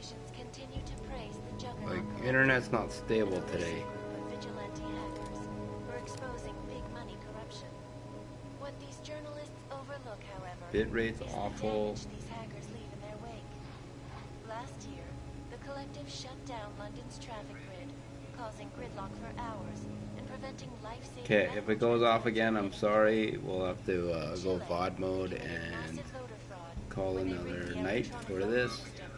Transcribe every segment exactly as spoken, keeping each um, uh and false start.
organizations continue to praise the juggernaut. Like, internet's not stable today. Vigilante hackers for exposing big money corruption. What these journalists overlook, however, Bitrate's is awful. the damage these hackers leave in their wake. Last year, the collective shut down London's traffic grid, causing gridlock for hours and preventing life-saving. Okay, if it goes off again, I'm sorry. We'll have to uh, go V O D mode and call another night for this.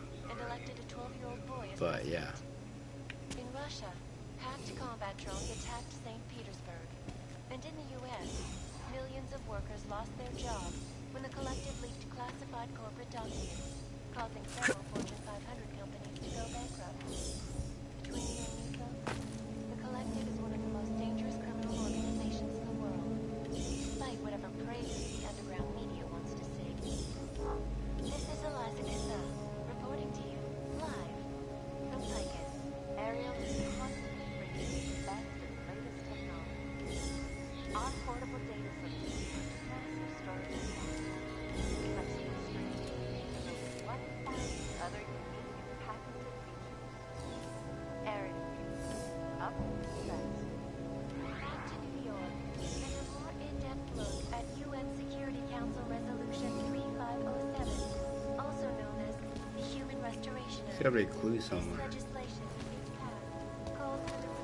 But yeah. In Russia, hacked combat drones attacked Saint Petersburg. And in the U S, millions of workers lost their jobs when the collective leaked classified corporate documents, causing several Fortune five hundred companies to go bankrupt. Between you and me, folks, the collective is one of the most dangerous criminal organizations in the world, despite whatever praise the underground media wants to sing. This is Eliza Issa, reporting to you, live, from Picus. Ariel is constantly bringing you the best and latest technology. Our portable data footage is massive storage capacity. Complexity of screen, filled with one thousand other unique and patented features. Ariel, up fast. Back to New York, and a more in-depth look at U N Security Council Resolution thirty-five oh seven, also known as the Human Restoration Act. There's gotta be a clue somewhere. This legislation, if passed, calls for the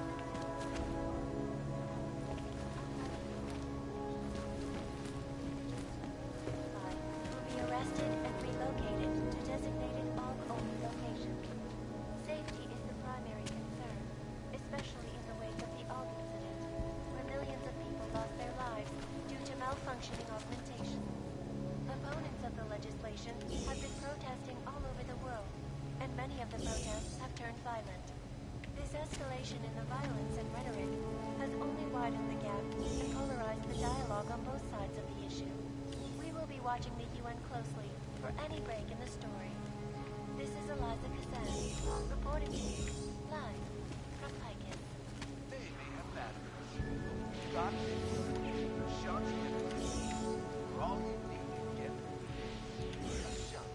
will be arrested and relocated to designated all-only locations. Safety is the primary concern, especially in the wake of the Aug incident, where millions of people lost their lives due to malfunctioning augmentation. Opponents of the legislation have been protesting all over the world, and many of the protests have turned violent. This escalation in the violence and rhetoric has only widened the gap and polarized the dialogue on both sides of the issue. We will be watching the U N closely for any break in the story. This is Eliza Kazan, reporting to you, live, from Picus. They may have batteries. Got this. Shot you. For all you need to get a shot.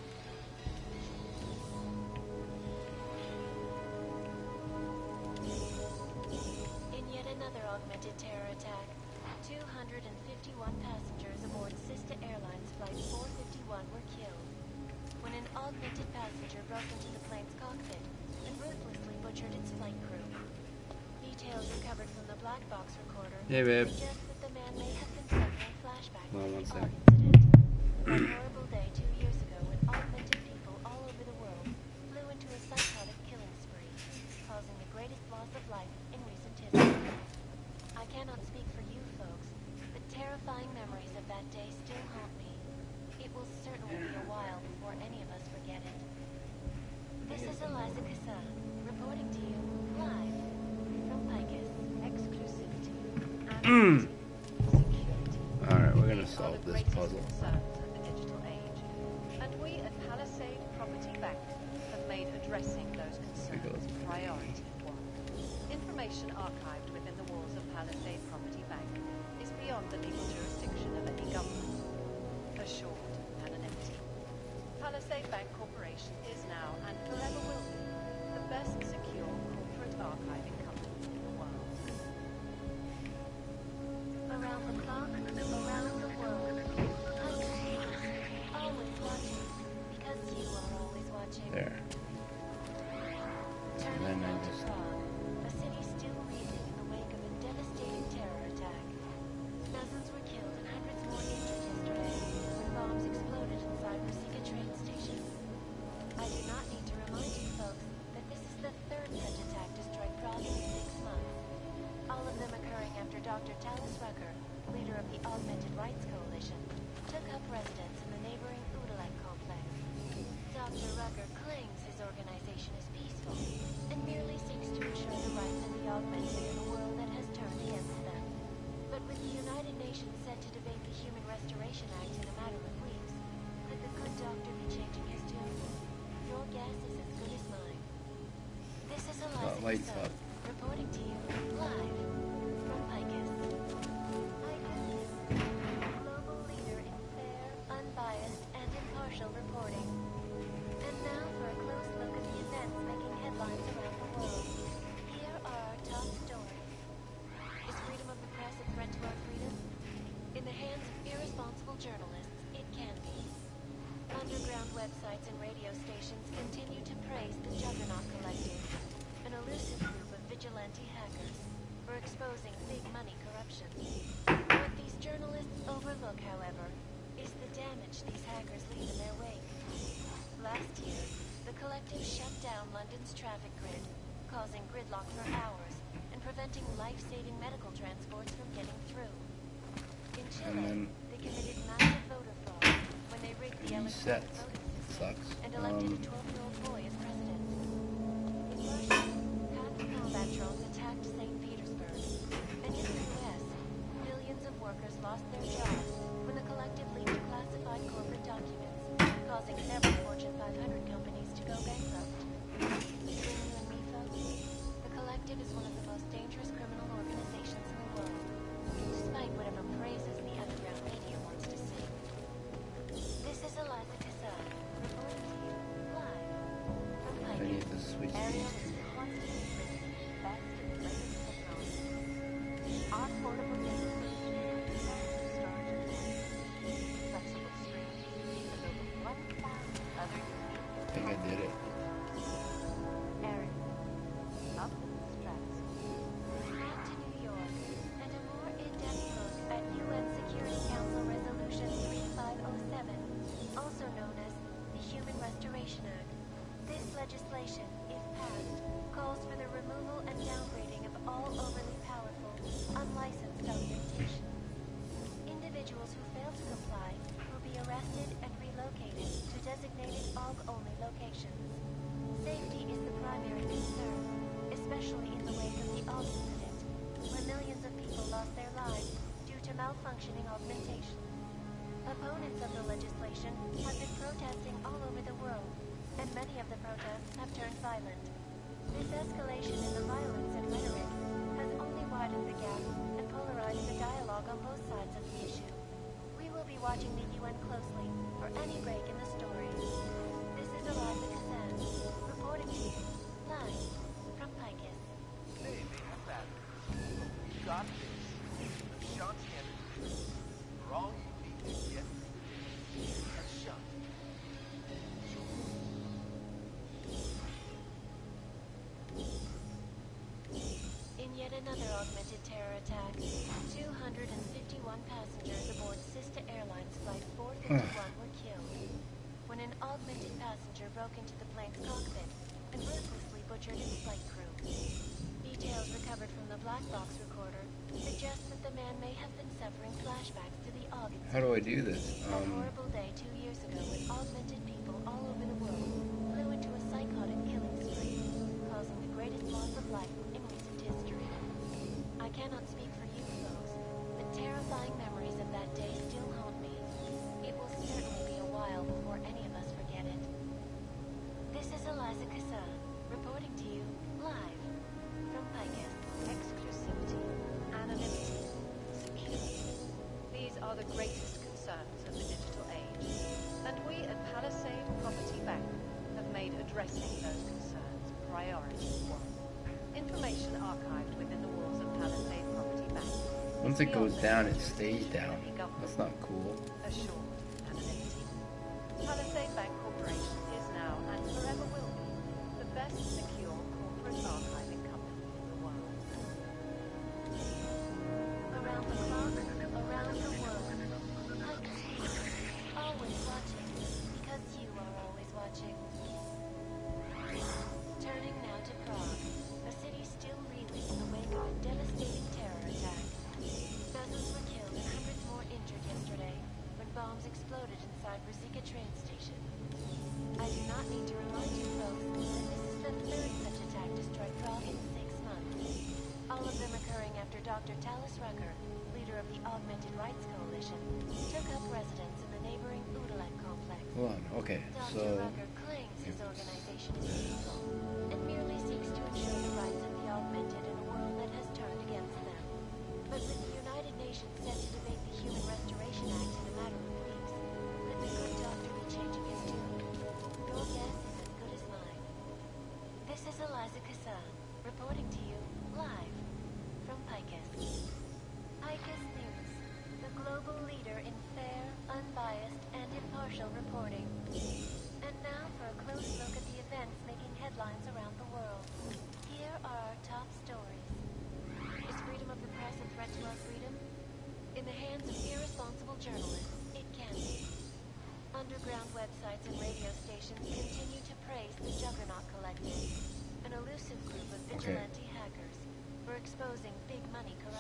In yet another augmented terror attack, two hundred fifty-one passengers aboard Sista Airlines Flight four fifty-one were killed when an augmented passenger broke into the plane's cockpit and ruthlessly butchered its flight crew. Details recovered from the black box recorder Hey, babe. suggest that the man may have been suffering flashbacks Hold on to one the sec. Aug incident. That horrible day two years ago when augmented people all over the world flew into a psychotic killing spree, causing the greatest loss of life in recent history. I cannot speak for you folks, but terrifying memories of that day still haunt me. It will certainly be a while before any of us forget it. This is Eliza Kassa, reporting to you, live, from Picus. Exclusivity and security. Alright, we're gonna solve this puzzle. Concerns of the digital age. And we at Palisade Property Bank have made addressing those concerns priority one. Information archived within the walls of Palisade Property Bank is beyond the legal jurisdiction of any government. Assured anonymity. Palisade Bank Corporation is now and forever will be the best secure corporate archiving company in the world. Around the clock, around the world. Always watching, because you are always watching. There. Turning then I now to just- Prague, a city still reeling in the wake of a devastating terror attack. Dozens were killed and hundreds more injured yesterday when bombs exploded inside Rusika train station. I do not need to remind you folks that this is the third such attack to strike Prague in six months. All of them occurring after Doctor Talis Rucker, leader of the augmented websites and radio stations continue to praise the Juggernaut Collective, an elusive group of vigilante hackers, for exposing big money corruption. What these journalists overlook, however, is the damage these hackers leave in their wake. Last year, the Collective shut down London's traffic grid, causing gridlock for hours and preventing life-saving medical transports from getting through. In Chile, then they committed massive voter fraud when they rigged the electronic Reset. voting system Sucks. and elected Um, a twelve-year-old boy as president. In Russia, half the combat drones attacked Saint Petersburg, and in the U S, millions of workers lost their jobs when the Collective leaked classified corporate documents, causing several Fortune five hundred companies to go bankrupt. Between you and me, folks, the Collective is one of the most dangerous criminal organizations in the world, despite whatever praises the underground media wants to sing. This is Eliza Cassan, reporting to you live from I Pike. need to switch Ariel these. is constantly bringing the best and latest technology. Our portable data solution is massive storage capacity, flexible screens, and over one thousand other unique I think I did it. Ariel, up in the stratosphere. Back to New York, and a more in-depth look at U N Security Council Resolution thirty-five oh seven, also known as the Human Restoration Act. This legislation, if passed, calls for the removal and downgrading of all overly powerful, unlicensed augmentation. Individuals who fail to comply will be arrested and relocated to designated A U G-only locations. Safety is the primary concern, especially in the wake of the A U G incident, where millions of people lost their lives due to malfunctioning augmentation. Opponents of the legislation have been protesting all over the world, and many of the protests have turned violent. This escalation in the violence and rhetoric has only widened the gap and polarized the dialogue on both sides of the issue. We will be watching the U N closely for any break in the story. This is Eliza Cassan, reporting to you, live from Picus. They may have batteries, but we've got this. Ashanti Energy. For all you need to get Ashanti. In yet another augmented terror attack, two hundred fifty-one passengers aboard Sista Airlines Flight four fifty-one were killed when an augmented passenger broke into the plane's cockpit and ruthlessly butchered its flight crew. Details recovered from the black box recorder suggest that the man may have been suffering flashbacks to the A U G incident. How do I do this? That Um, horrible day two years ago when augmented people all over the world flew into a psychotic killing spree, causing the greatest loss of life in recent history. I cannot speak for you folks, but terrifying memories of that day still haunt me. It will certainly be a while before any of us forget it. This is Eliza Cassan, reporting to you live from Picus. Exclusivity, anonymity, security. These are the greatest concerns of the digital age. And we at Palisade Property Bank have made addressing those concerns priority one. Information archived within the walls of Palisade Property Bank. once it goes down, it stays down. That's not cool. Assured anonymity. Palisade Bank Corporation is now and forever will be the best secure corporate archiving company in the world. Around the clock, around the world. Picus News, always watching, because you are always watching. Turning now to Prague, a city still reeling in the wake of a devastating terror attack. Dozens were killed and hundreds more injured yesterday when bombs exploded inside Rizika train station. I do not need to remind you folks that this is the third such attack to strike Prague in six months. All of them occurring after Doctor Talis Rucker, leader of the Augmented Rights Coalition, took up residence in the neighboring Udalek complex. Hold on. Okay, Doctor so Rucker claims his organization is peaceful and merely seeks to ensure the rights of the augmented in a world that has turned against them. But with the United Nations set to debate the Human Restoration Act in a matter of weeks, could the good doctor be changing his tune? Your guess is as good as mine. This is Eliza Cassan, reporting to you live from Picus. Picus News, the global leader in fair, unbiased, and impartial reporting.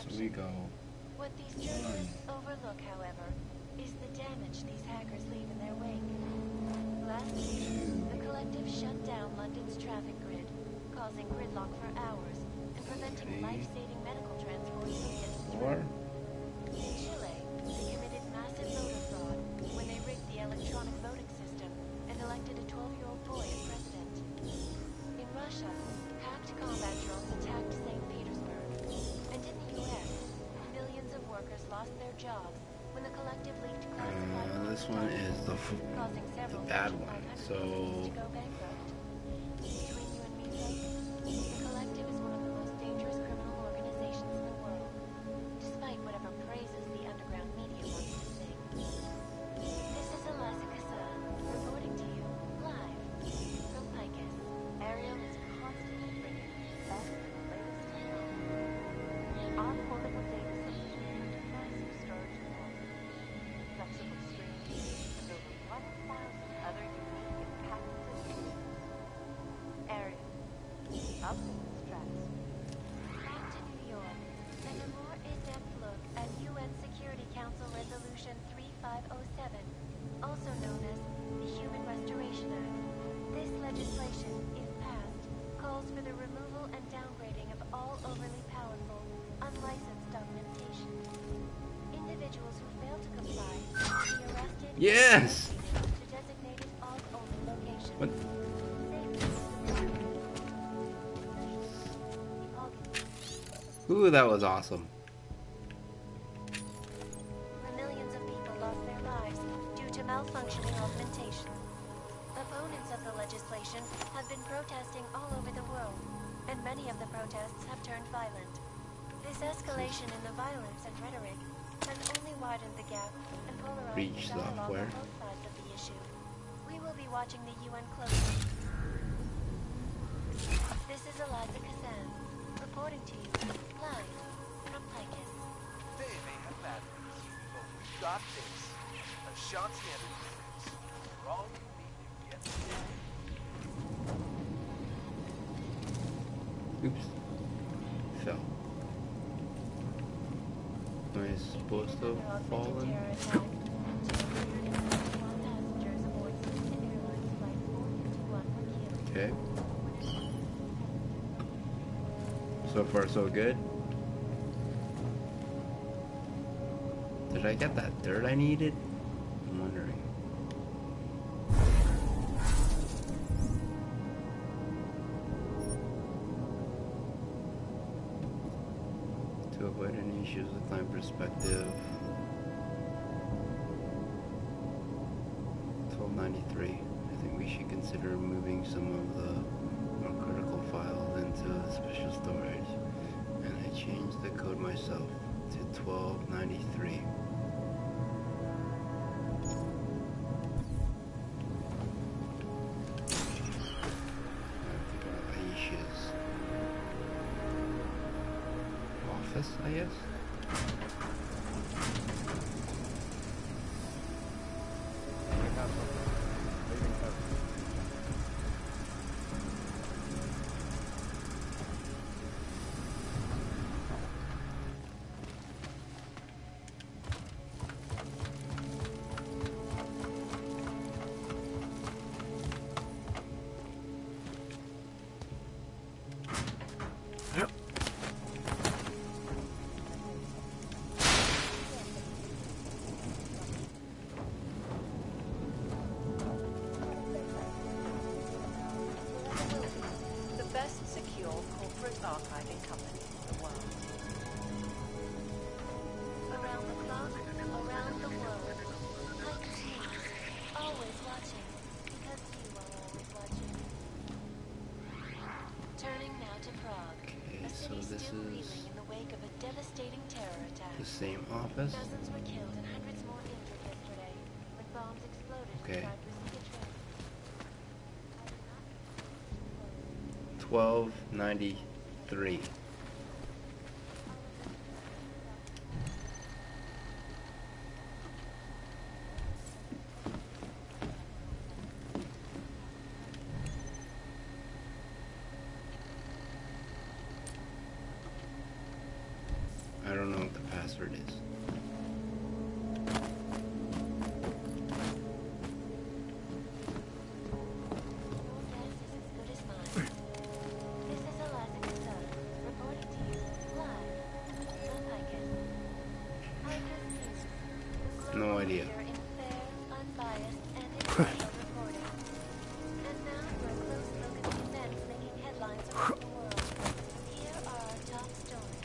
we go. What these journalists overlook, however, is the damage these hackers leave in their wake. Last week, the Collective shut down London's traffic grid, causing gridlock for hours and preventing Three. life-saving medical transports from getting Four. through. In Chile, they committed massive voter fraud when they rigged the electronic voting system and elected a twelve-year-old boy as president. In Russia, hacked combat drones attacked Saint Petersburg. And in the U S, millions of workers lost their jobs when the Collective leaked classified Uh, this one is the, f causing the several bad Fortune one. five hundred So, companies to go bankrupt. Between you and me, folks, the Collective is one of the most dangerous criminal organizations in the world, despite whatever praises the underground media wants to sing. This is Eliza Cassan, reporting to you, live, from Picus. Ariel is constantly bringing us the latest technology. Our portable data solution is massive storage capacity, flexible streaming, and over one thousand other unique and patented features. Ariel, up in the stratosphere. Back to New York, and a more in-depth look at U N Security Council Resolution thirty-five oh seven, also known as the Human Restoration Act. This legislation, if passed, calls for the removal and downgrading of all overly powerful, unlicensed documentation. Individuals who fail to comply will be arrested Yes! and proceeded to designated off-only locations. What? Ooh, that was awesome. Where millions of people lost their lives due to malfunctioning augmentation. Opponents of the legislation have been protesting all over the world, and many of the protests have turned violent. This escalation in the violence and rhetoric has only widened the gap and polarized Breach the dialogue software. on both sides of the issue. We will be watching the U N closely. This is Eliza Cassan, reporting to you, live, from Picus. They may have batteries, but we got this. Ashanti Enterprises. For all you need to get today. Oops. Fell. Am I supposed to have fallen? Okay. So far, so good. Did I get that dirt I needed? I'm wondering. To avoid any issues with client perspective. twelve ninety-three. I think we should consider moving some of the more critical files into special storage. And I changed the code myself to twelve ninety-three. I have to go to Aisha's office, I guess. The best secure corporate archiving company in the world. Around the clock, around the world. Picus News, always watching, because you are always watching. Turning now to Prague, Okay, a so city this still is reeling in the wake of a devastating terror attack. the same office. Dozens were killed and hundreds more injured yesterday when bombs exploded Okay. inside Russia train. twelve ninety-three. I don't reporting. And now for a close look at the events making headlines around the world. Here are our top stories.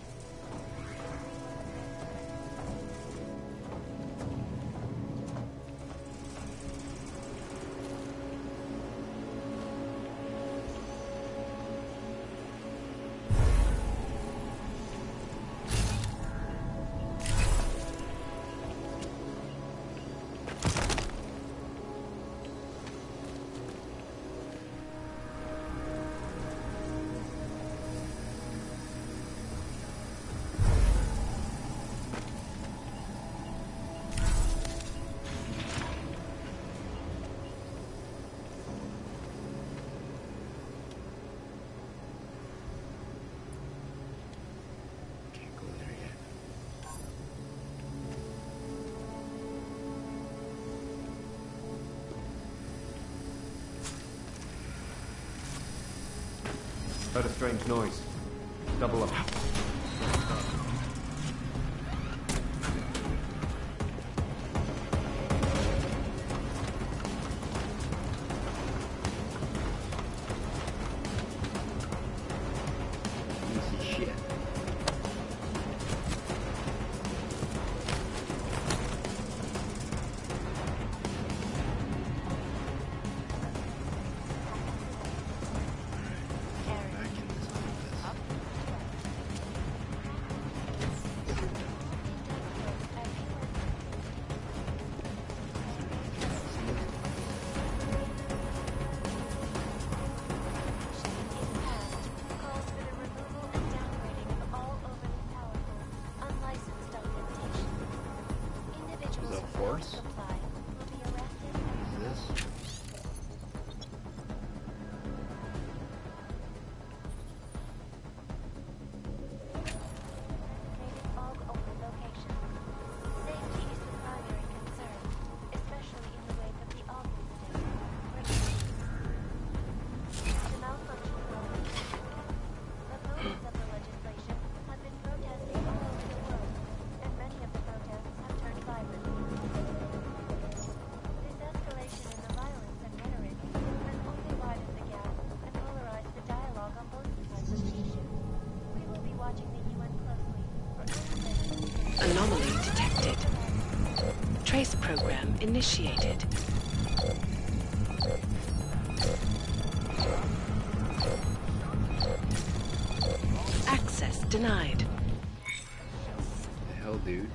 Can't go there yet. Heard a strange noise. Double up. Piece of shit. Karen. Back in this office. Calls for the removal and downgrading of all overly powerful, unlicensed documentation. Individuals Is that who fail force? to comply will be arrested and Is this? designated fog-only locations. Safety is the primary concern, especially in the wake of the Aubrey State. The malfunction will continue. Opponents of the legislation have been protesting all over the world, and many of the protests have turned violent. This escalation in the violence and rhetoric has only widened the gap and polarized the dialogue on both sides of the issue. We will be watching the U N closely for any Anomaly detected. Trace program initiated. Access denied. The hell, dude?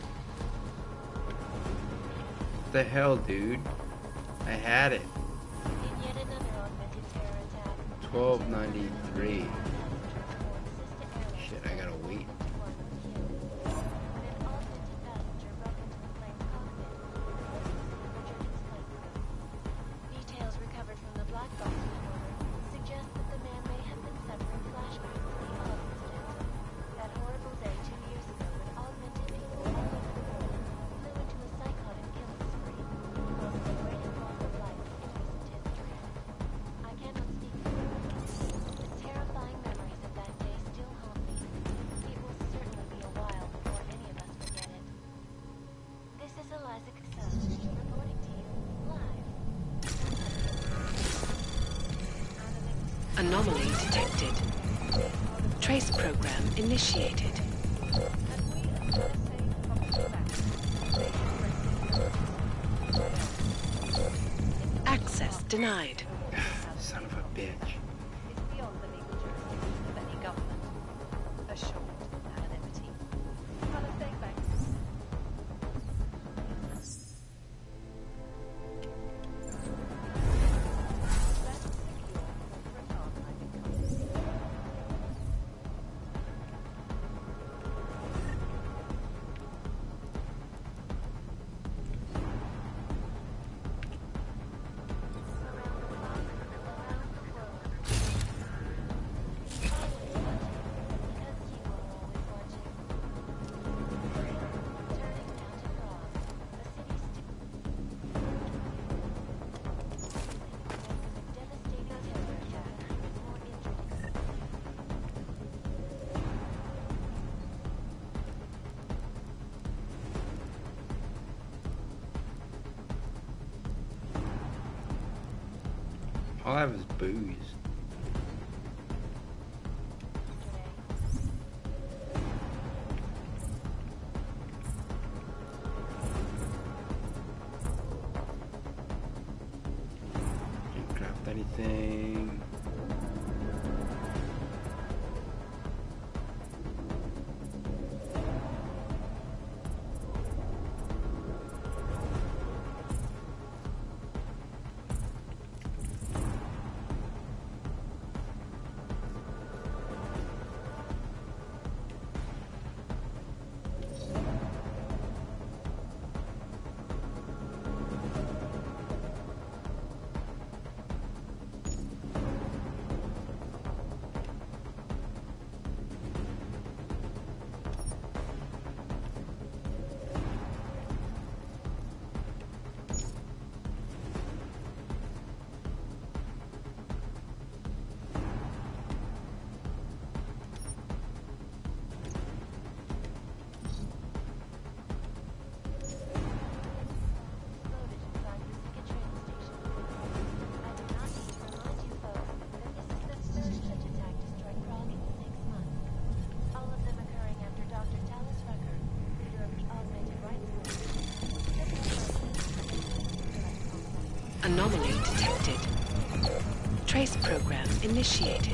The hell, dude? I had it. In yet another augmented terror attack, twelve ninety-three. passengers Shit, I gotta wait. When an augmented passenger broke into the plane's cockpit, Richard displacement. Details recovered from the black box recorder suggest that the man may have been suffering flashbacks to the Oz incident. That horrible day two years ago when augmented people all over the world flew into a psychotic killing spree, causing the greatest loss of life in recent history. I cannot speak for them. The terrifying memories of that day still haunt me. It will certainly be a while before any of us forget it. This is Eliza Cassell, reporting to you live. Anomaly detected. Trace program initiated. And we at Palisade Property Bank made addressing Access denied. Son of a bitch. is beyond the legal jurisdiction of any government. Assured anonymity. Palisade Bank. Let's secure corporate archiving company. Around the clock, around the world. All I have is booze. Can't craft anything. Anomaly detected. Trace program initiated.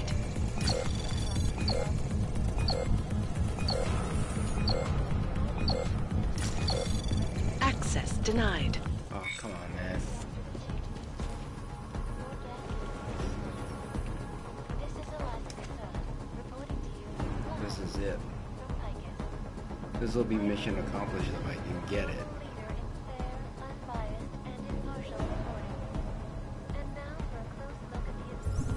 Access denied. Oh, come on, man. This is Alaska, sir. Reporting to you. This is it. From Picus. This will be mission accomplished if I can get it. Leader in fair, unbiased, and impartial reporting. And now for a close look at the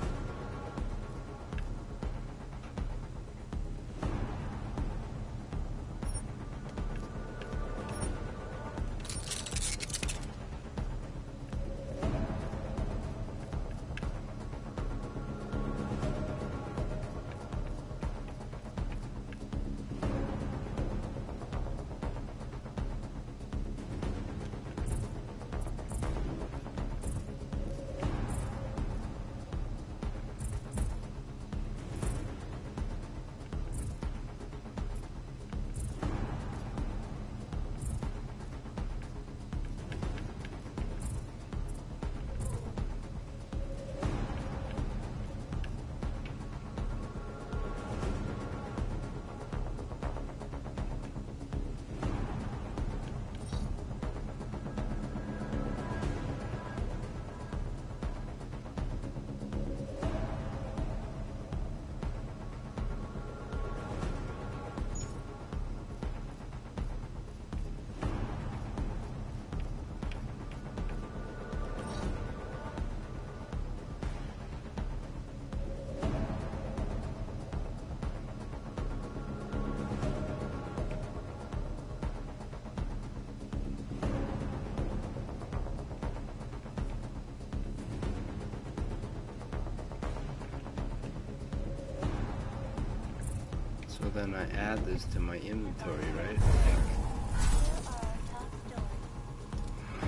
So then I add this to my inventory, right? Here are our top stories.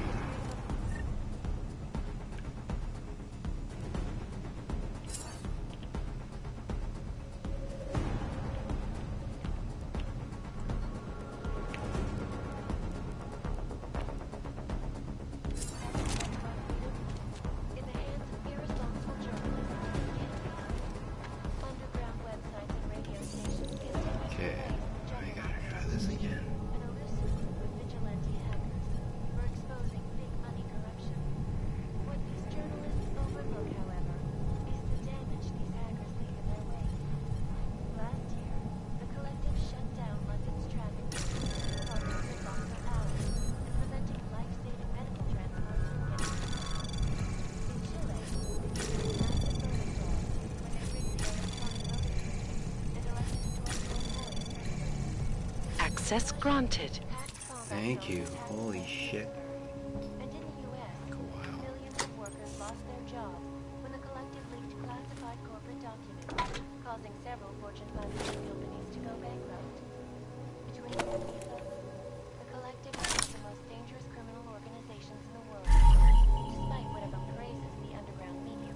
In the hands of irresponsible journalists, underground websites and radio stations continue Okay, to I face gotta try this again. an elusive group of vigilante hackers for exposing big money corruption. What these journalists overlook, however, is the damage these hackers leave in their wake. Last year, the collective shut down London's traffic causing gridlock for hours and preventing life-saving medical transport from getting to In Chile, they used massive voter fraud when they rigged the electronic voting system and elected twenty-four boys president. Access granted. Thank you. Holy shit. And in the U S, Took a while. millions of workers lost their jobs when the collective leaked classified corporate documents, causing several Fortune five hundred companies to go bankrupt. Between the three of them, the collective is one of the most dangerous criminal organizations in the world, despite whatever praises the underground media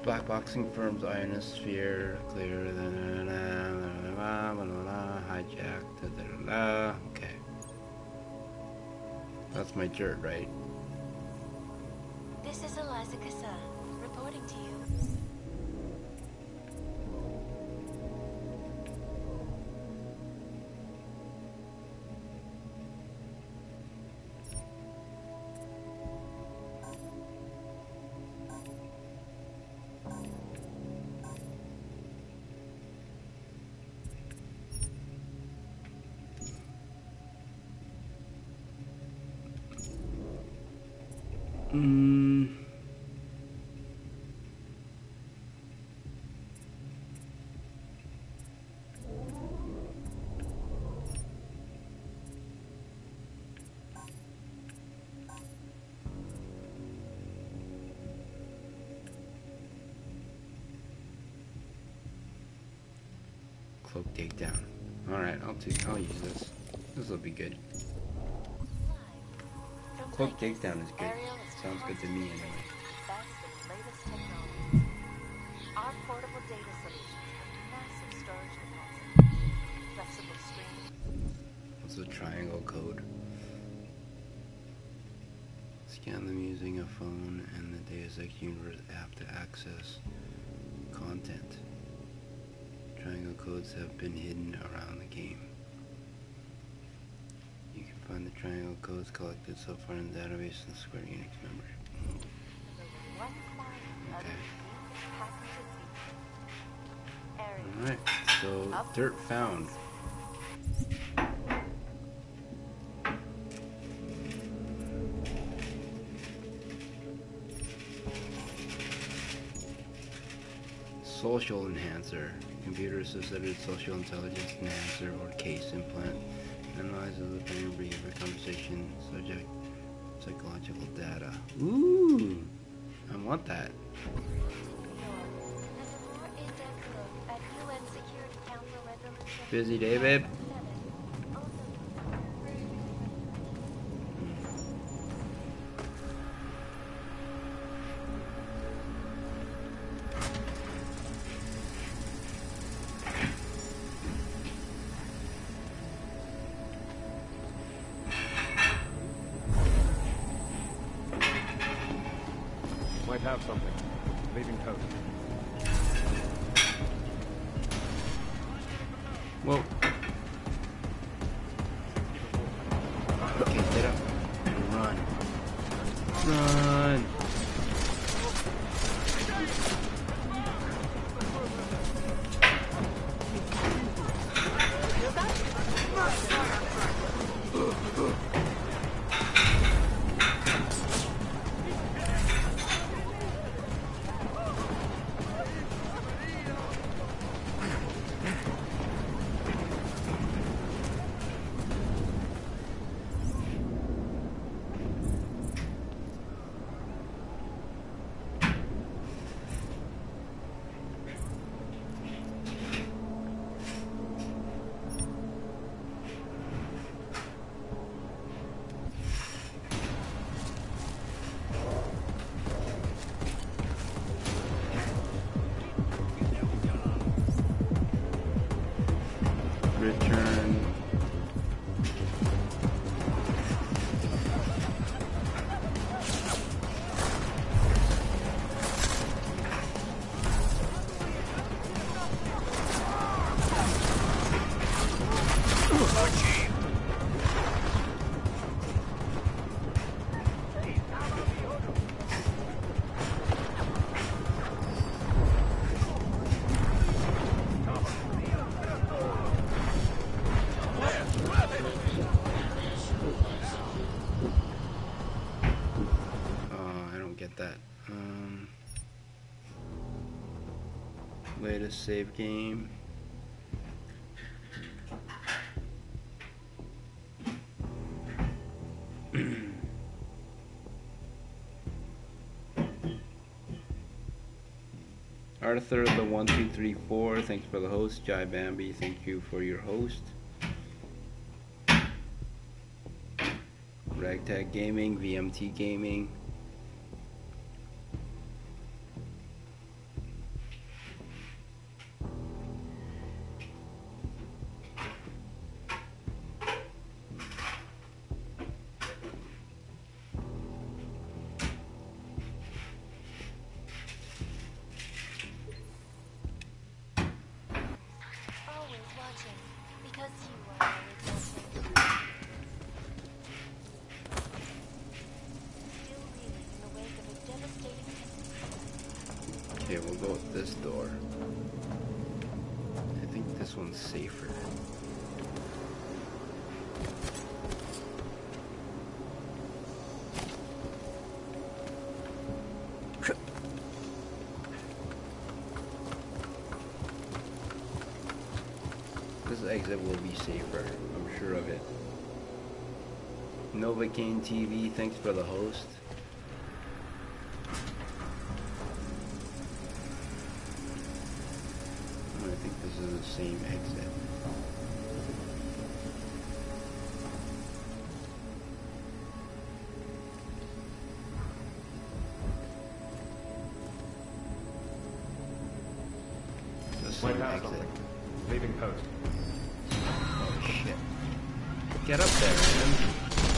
Black box confirms ionosphere clear. Hijack. Da, da, da, da. Okay. That's my dirt, right? This is Eliza Kassan, reporting to you. Mm. Cloak takedown. All right, I'll take. I'll use this. This will be good. From Cloak Vegas, takedown is good. Ariel is Sounds good to me anyway. best and latest technology. Our portable data solutions have massive storage capacity, flexible streaming. What's the triangle code? Scan them using a phone and the Deus Ex Universe app to access content. Triangle codes have been hidden around the game. You can find the triangle codes collected so far in the database in Square Enix memory. One client, Okay. patented feature. Ariel. Alright, so dirt found. Social enhancer. Computer assisted social intelligence enhancer or case implant. Analyzes the brain behavior, conversation, subject, psychological data. Ooh! I want that. And a more in-depth look at U N Security Council resolution. Busy day, babe? Might have something. Leaving code. Whoa. Okay, get up and run. Run! Return. Oh, I don't get that. Um, latest save game. Arthur, the one two three four, thanks for the host. Jai Bambi, thank you for your host. Ragtag Gaming, V M T Gaming. go with this door. I think this one's safer. This exit will be safer, I'm sure of it. Novocaine T V, thanks for the host. I think this is the same exit. It's the My same power exit. stopping. Leaving post. Oh shit. Get up there, man.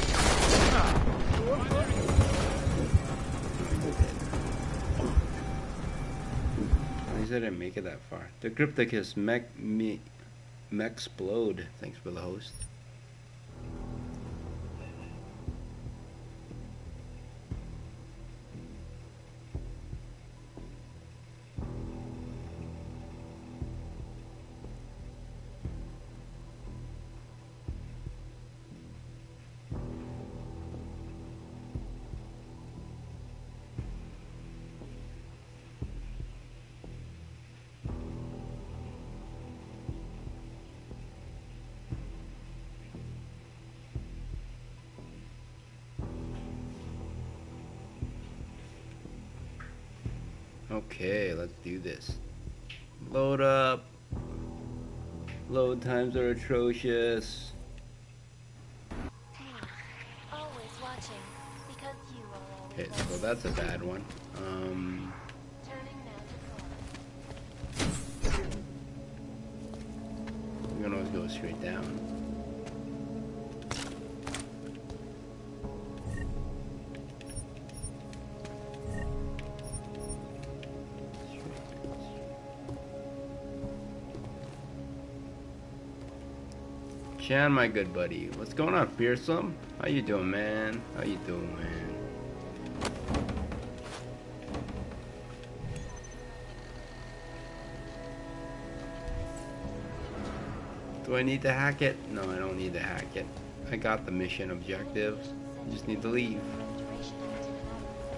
At least I didn't make it that far. The Crypticus mech me Mexplode. Thanks for the host. Okay, let's do this. Load up. Load times are atrocious. Me, always watching, because you are always Okay, watching. so that's a bad one. Um, Turning now to car. we're gonna always go straight down. Chan, my good buddy. What's going on, Fearsome? How you doing, man? How you doing, man? Do I need to hack it? No, I don't need to hack it. I got the mission objective. I just need to leave. Duration into another.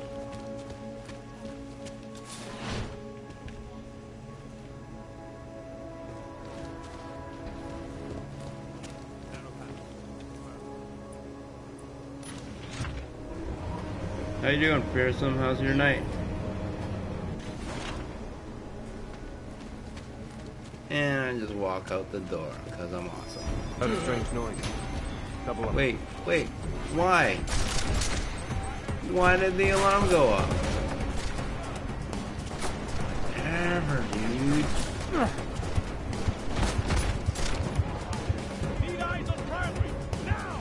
How you doing, Fearsome? How's your night? And I just walk out the door, because I'm awesome. Heard a strange noise. Double up. Wait, wait, why? Why did the alarm go off? Ever, dude. Need eyes on primary, now!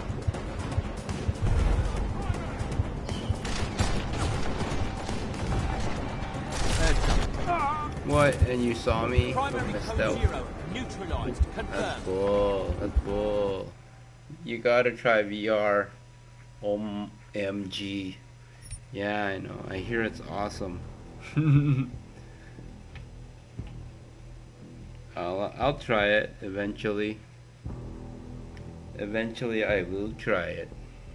What? And you saw me? Primary Missed code out. zero, neutralized, That's confirmed. bull. That's bull. You gotta try V R. O M G. Yeah, I know. I hear it's awesome. I'll I'll try it eventually. Eventually, I will try it.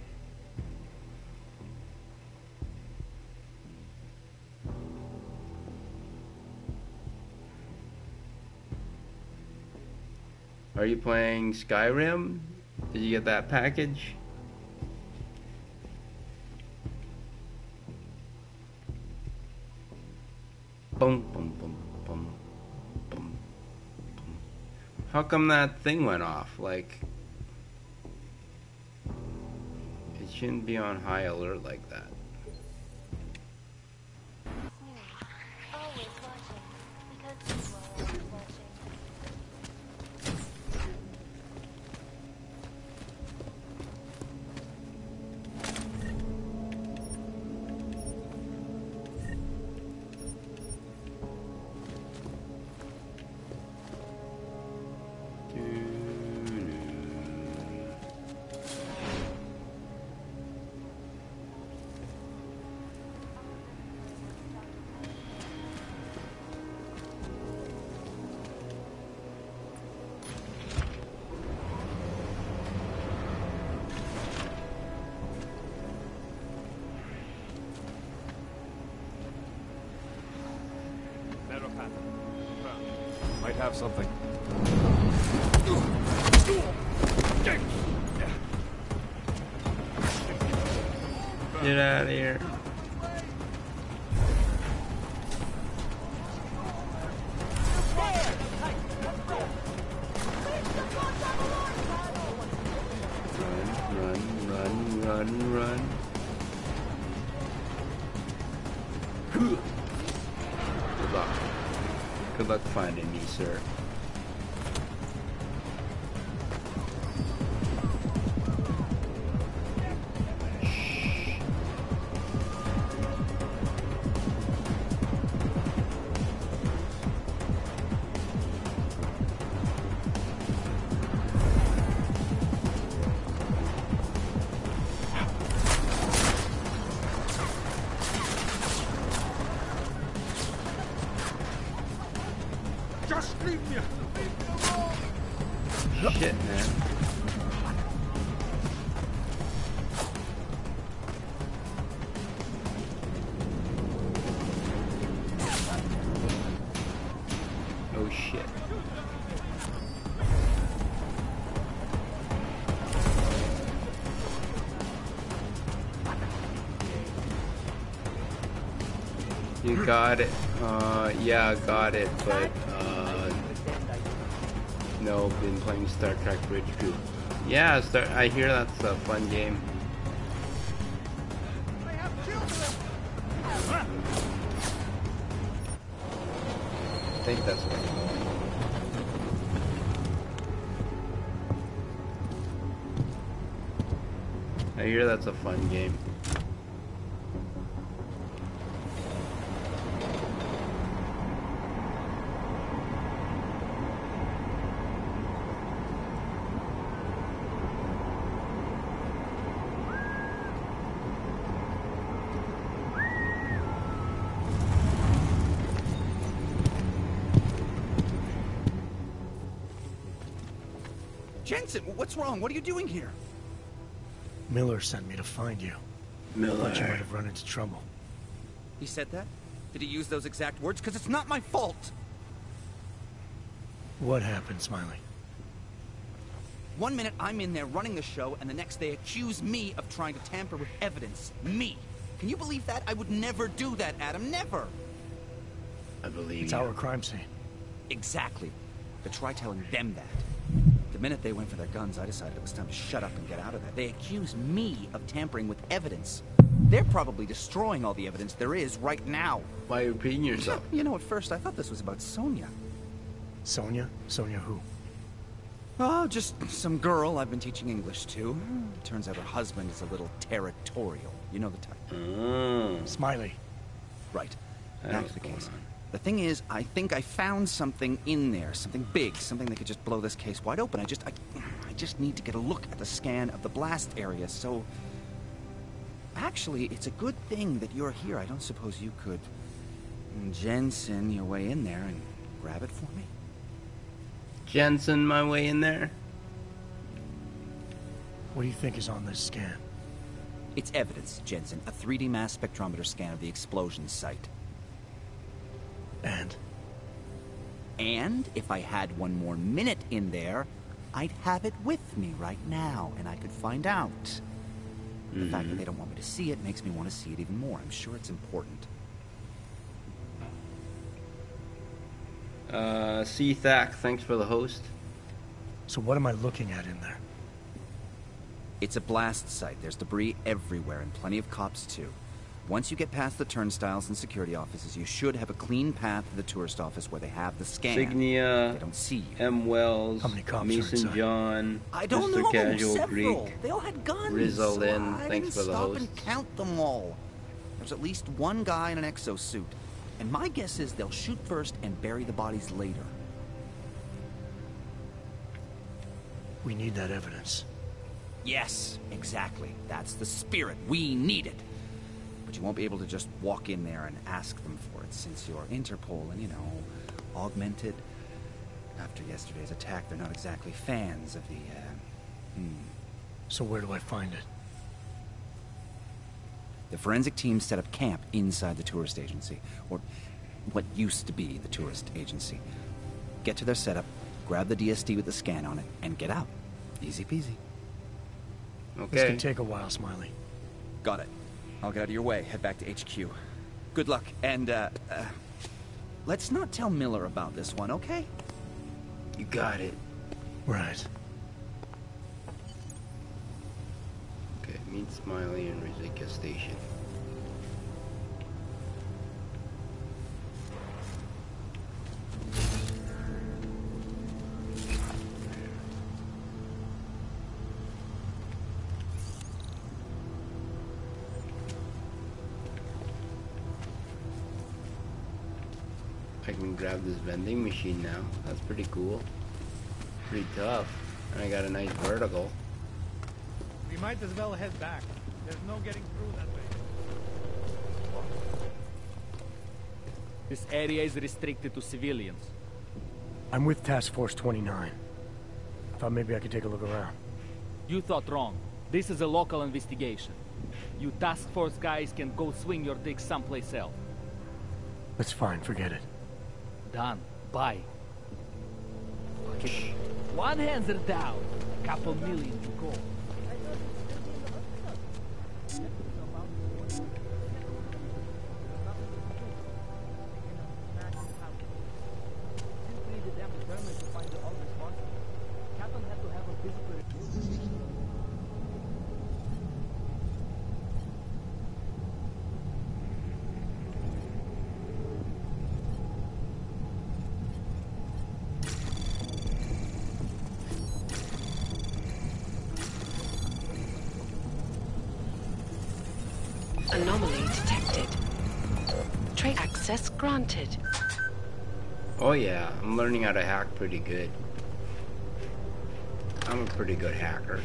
Are you playing Skyrim? Did you get that package? Boom, boom, boom, boom, boom, boom. How come that thing went off? Like, it shouldn't be on high alert like that. Me, always watching, because you are always watching. have something. Get out of here. Run, run, run, run. Good luck. Good luck finding me, sir. Shit, man. Oh shit. You got it. Uh, yeah, got it, but, uh... no, been playing Star Trek Bridge Crew. Yeah, Star I hear that's a fun game. I think that's what I hear that's a fun game. Jensen, what's wrong? What are you doing here? Miller sent me to find you. Miller. Thought you might have run into trouble. He said that? Did he use those exact words? Because it's not my fault. What happened, Smiley? One minute I'm in there running the show, and the next they accuse me of trying to tamper with evidence. Me. Can you believe that? I would never do that, Adam. Never. I believe It's you. our crime scene. Exactly. But try telling them that. The minute they went for their guns, I decided it was time to shut up and get out of there. They accuse me of tampering with evidence. They're probably destroying all the evidence there is right now. Why are you repeating yourself? You know, at first I thought this was about Sonia. Sonia? Sonia who? Oh, just some girl I've been teaching English to. Turns out her husband is a little territorial. You know the type. Mm. Smiley. Right. I Back know to the what's case. going on. The thing is, I think I found something in there, something big, something that could just blow this case wide open. I just, I, I just need to get a look at the scan of the blast area, so... Actually, it's a good thing that you're here. I don't suppose you could Jensen your way in there and grab it for me? Jensen my way in there? What do you think is on this scan? It's evidence, Jensen. A three D mass spectrometer scan of the explosion site. And? And if I had one more minute in there, I'd have it with me right now, and I could find out. The Mm-hmm. fact that they don't want me to see it makes me want to see it even more. I'm sure it's important. Uh, C-Thack, thanks for the host. So what am I looking at in there? It's a blast site. There's debris everywhere, and plenty of cops, too. Once you get past the turnstiles and security offices, you should have a clean path to the tourist office where they have the scan. Signia, They don't see you. M. Wells, How many cops are Mason inside? John, I don't Mister know. Casual Several. Greek. They all had guns. Rizzo so Lin, I thanks didn't for the stop host. and count them all. There's at least one guy in an exosuit, and my guess is they'll shoot first and bury the bodies later. We need that evidence. Yes, exactly. That's the spirit. We need it. But you won't be able to just walk in there and ask them for it, since you're Interpol and, you know, augmented. After yesterday's attack, they're not exactly fans of the, uh, hmm. So where do I find it? The forensic team set up camp inside the tourist agency, or what used to be the tourist agency. get to their setup, grab the D S D with the scan on it, and get out. Easy peasy. Okay. This can take a while, Smiley. Got it. I'll get out of your way, head back to H Q. Good luck, and, uh, uh... let's not tell Miller about this one, okay? You got it. Right. Okay, meet Smiley in Rizika Station. I can grab this vending machine now. That's pretty cool. Pretty tough. And I got a nice vertical. We might as well head back. There's no getting through that way. This area is restricted to civilians. I'm with Task Force twenty-nine. Thought maybe I could take a look around. You thought wrong. This is a local investigation. You task force guys can go swing your dick someplace else. That's fine, forget it. Done. Bye. Okay. One hands are down. Couple million to go. Anomaly detected. Trace access granted. Oh yeah, I'm learning how to hack pretty good. I'm a pretty good hacker.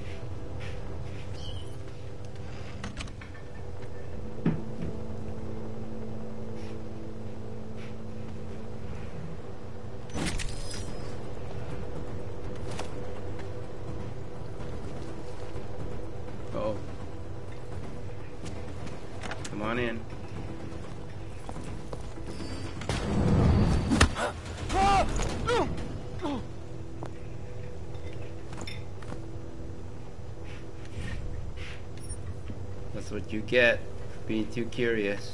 Oh. Come on in. That's what you get for being too curious.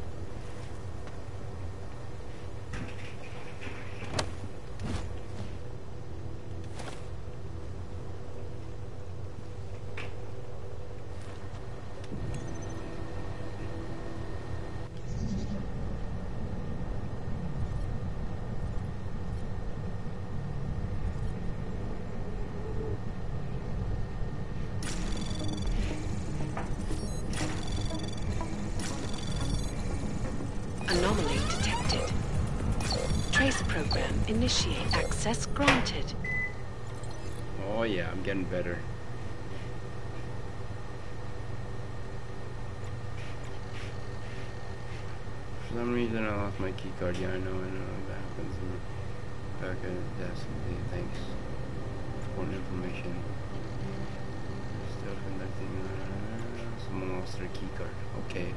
Anomaly detected. Trace program initiate. Access granted. Oh yeah, I'm getting better. For some reason I lost my key card. Yeah, I know, I know. That happens in the back of the desk. Okay, thanks. Important information. Still conducting. Uh, someone lost their key card. Okay.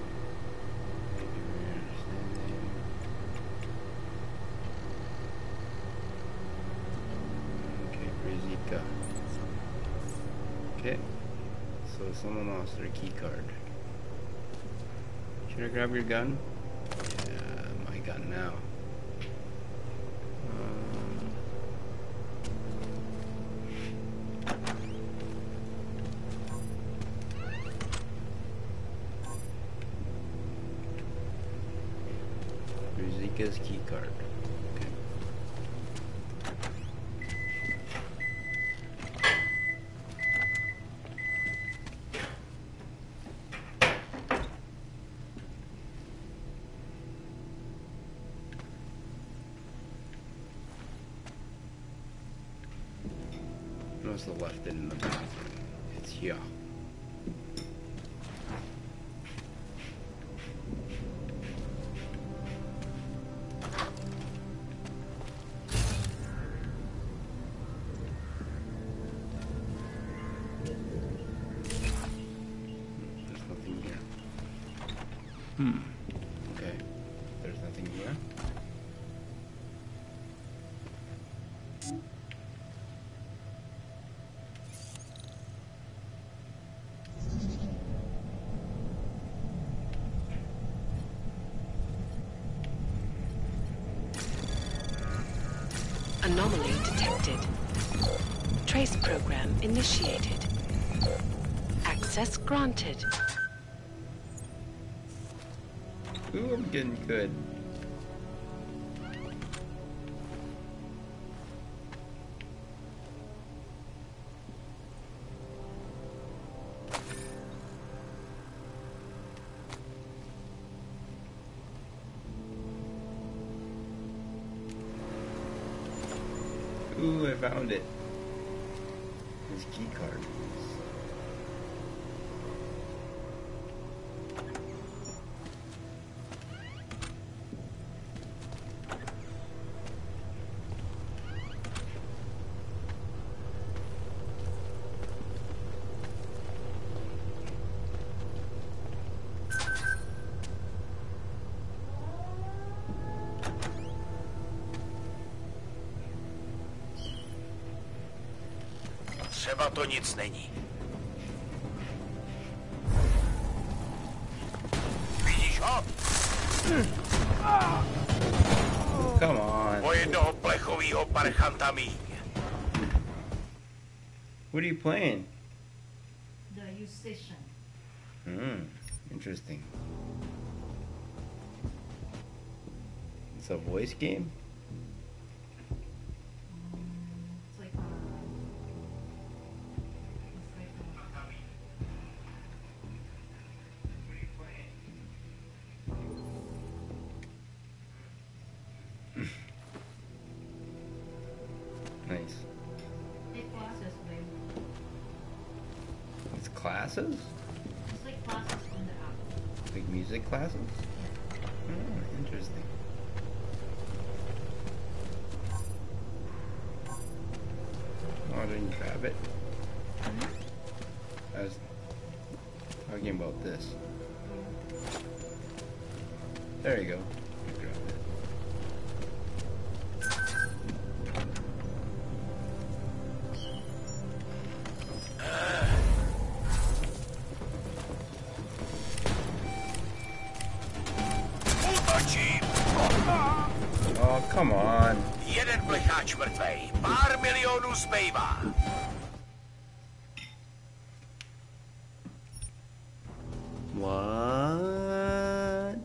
Okay, so someone lost their key card. Should I grab your gun? Yeah, my gun now. Um, Rizika's key card. Must have left it in the bathroom. It's here. There's nothing here. Hmm. Okay. There's nothing here. Anomaly detected. Trace program initiated. Access granted. Ooh, I'm getting good. Ooh, I found it. His key card. Třeba to nic není. Vidíš ho? Come on. O jednoho plechovýho parchanta míň. What are you playing? The Musician. Hmm, interesting. It's a voice game? It's like, uh, it's like, uh, Nice. take classes, babe. It's classes? It's like classes on the app. Like music classes? Oh, interesting. Oh, I didn't grab it. I was talking about this. There you go. I grabbed it. Útočí! Oh, come on. Jeden plecháč mrtvej. Pár milionů zbývá. What?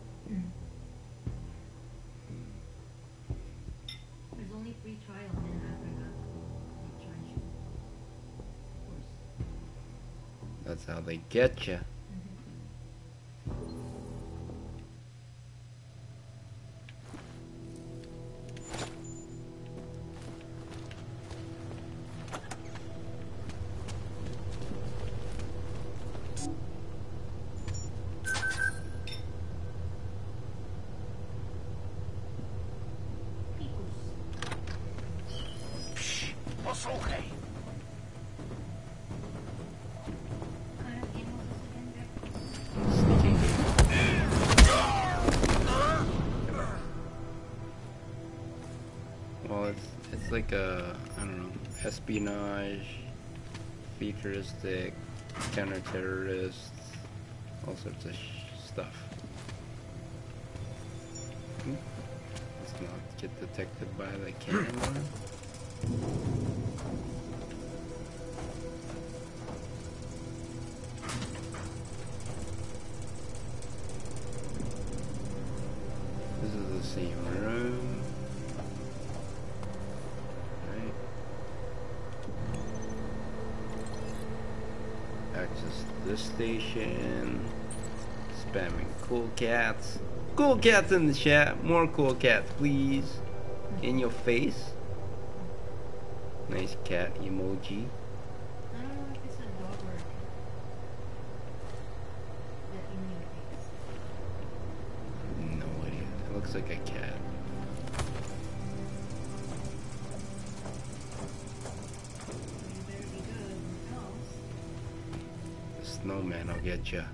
There's only free trial, and then after that, they charge you. Of course. That's how they get you. Poslouchej. Kind of game was this again, Vic? Well, it's it's like a I don't know espionage, futuristic, counter-terrorists, all sorts of sh stuff. Hmm. Let's not get detected by the camera. This is the same room. Right. Access this station. Spamming cool cats. Cool cats in the chat. More cool cats, please. In your face. Nice cat emoji. I don't know if it's a dog or a cat. That in your face. No idea. It looks like a cat. You better be good when it comes. The snowman will get ya.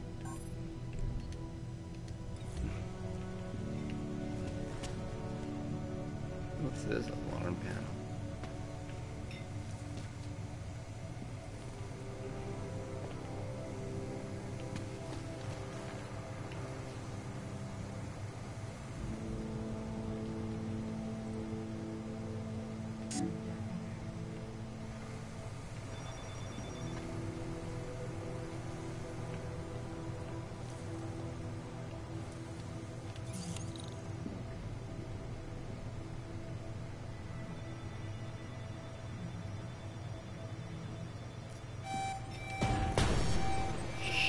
What's this? Alarm panel.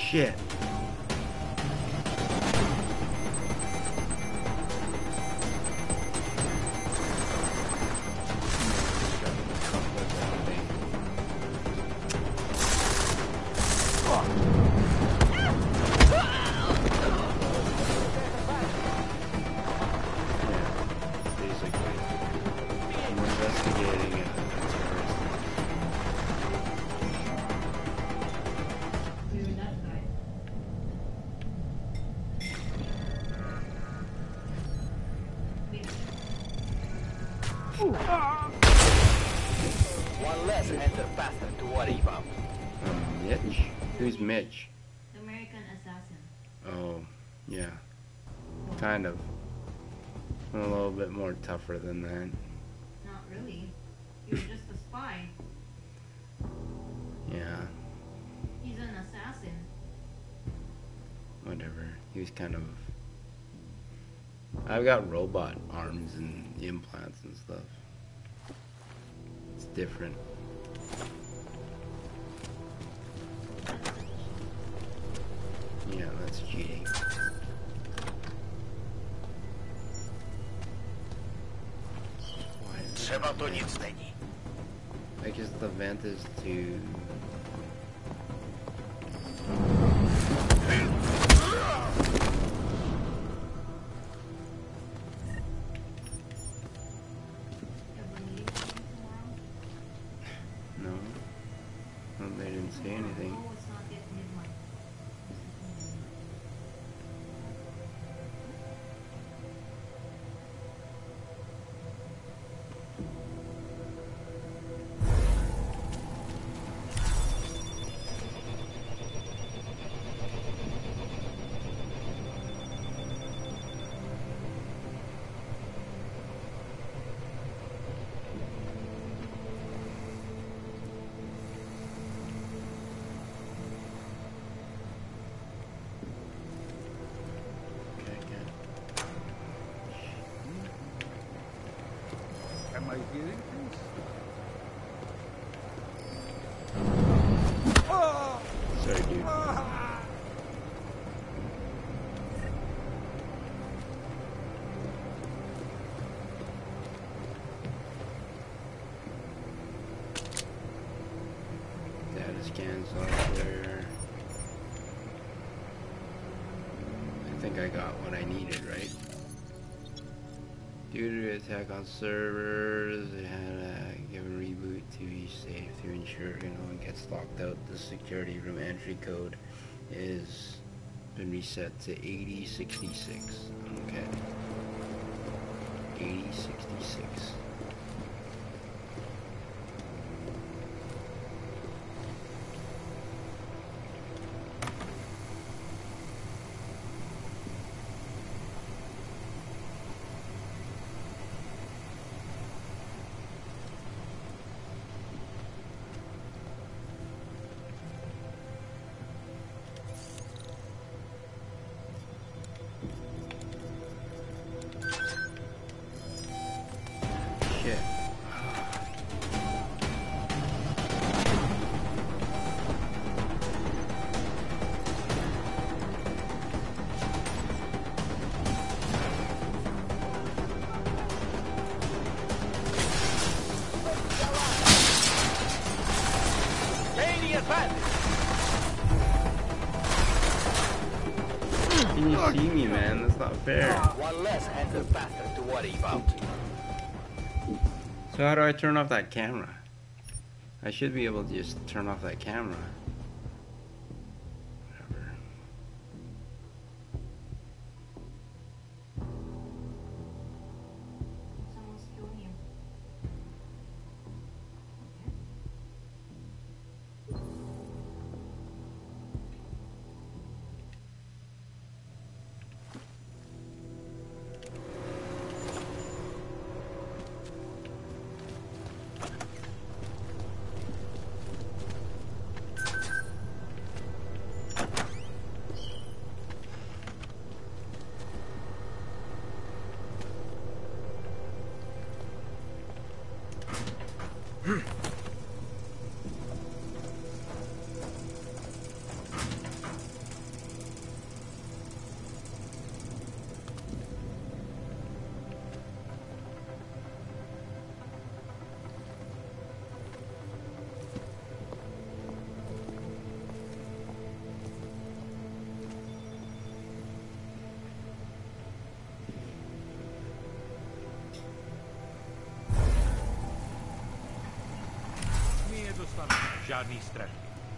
Shit. One less enter faster to worry about. Um, Mitch? Who's Mitch? American assassin. Oh, yeah. Kind of. I'm a little bit more tougher than that. Not really. You're just a spy. Yeah, He's an assassin. whatever. He was kind of... I've got robot arms and implants and stuff. It's different. Yeah, that's cheating. Trzeba to nic není. I guess the vent is to... No. Well, they didn't say anything. Oh, it's not yet midnight. Am I hearing things? Sorry, dude. Data scan software. I think I got what I needed, right? Due to attack on servers, they had to give a reboot to be safe to ensure no one gets locked out. The security room entry code is been reset to eighty sixty-six. Okay. eighty sixty-six. Shit. Gain the advantage. Can you see me, man? That's not fair. One less enter faster to worry about. So how do I turn off that camera? I should be able to just turn off that camera. Whatever. Someone's killing you. žádný strach.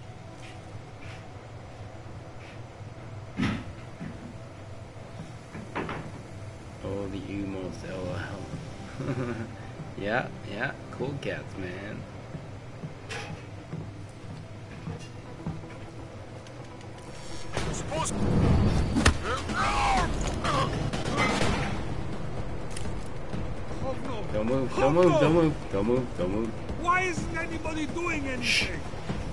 Oh, the emotes, lol. Yeah, yeah, cool cats, man. Don't move, don't move, don't move, don't move, don't move. Why isn't anybody doing anything?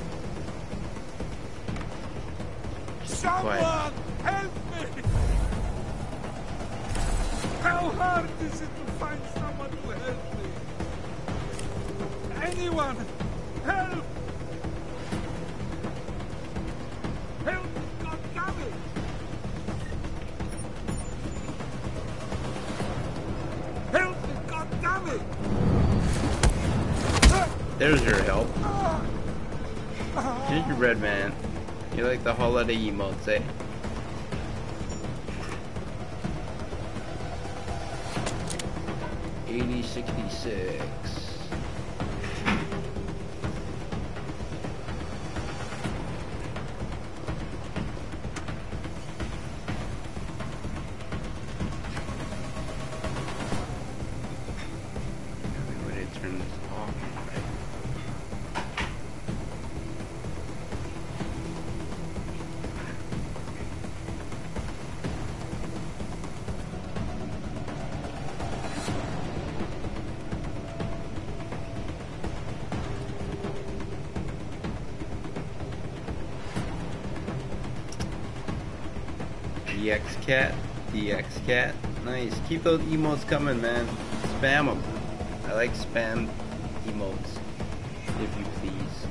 Someone Quiet. help me! How hard is it to find someone to help me? Anyone! Help! Help me, God damn it! Help me, God damn it! There's your help. Gingerbread man. You like the holiday emotes, eh? eighty sixty-six. Everybody turn this off, right? D X cat, D X cat, nice. Keep those emotes coming, man. Spam them. I like spam emotes, if you please.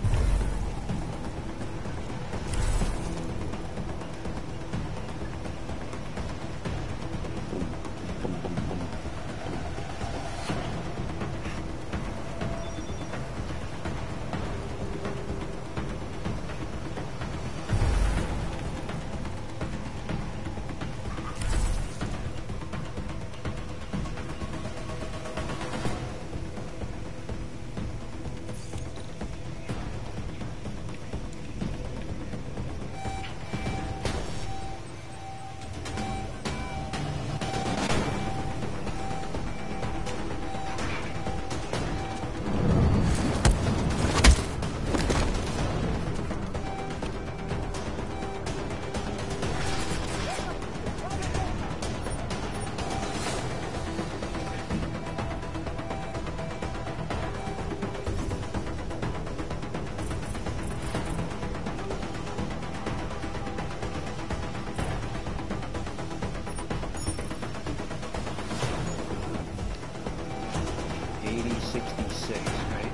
eighty sixty-six, right?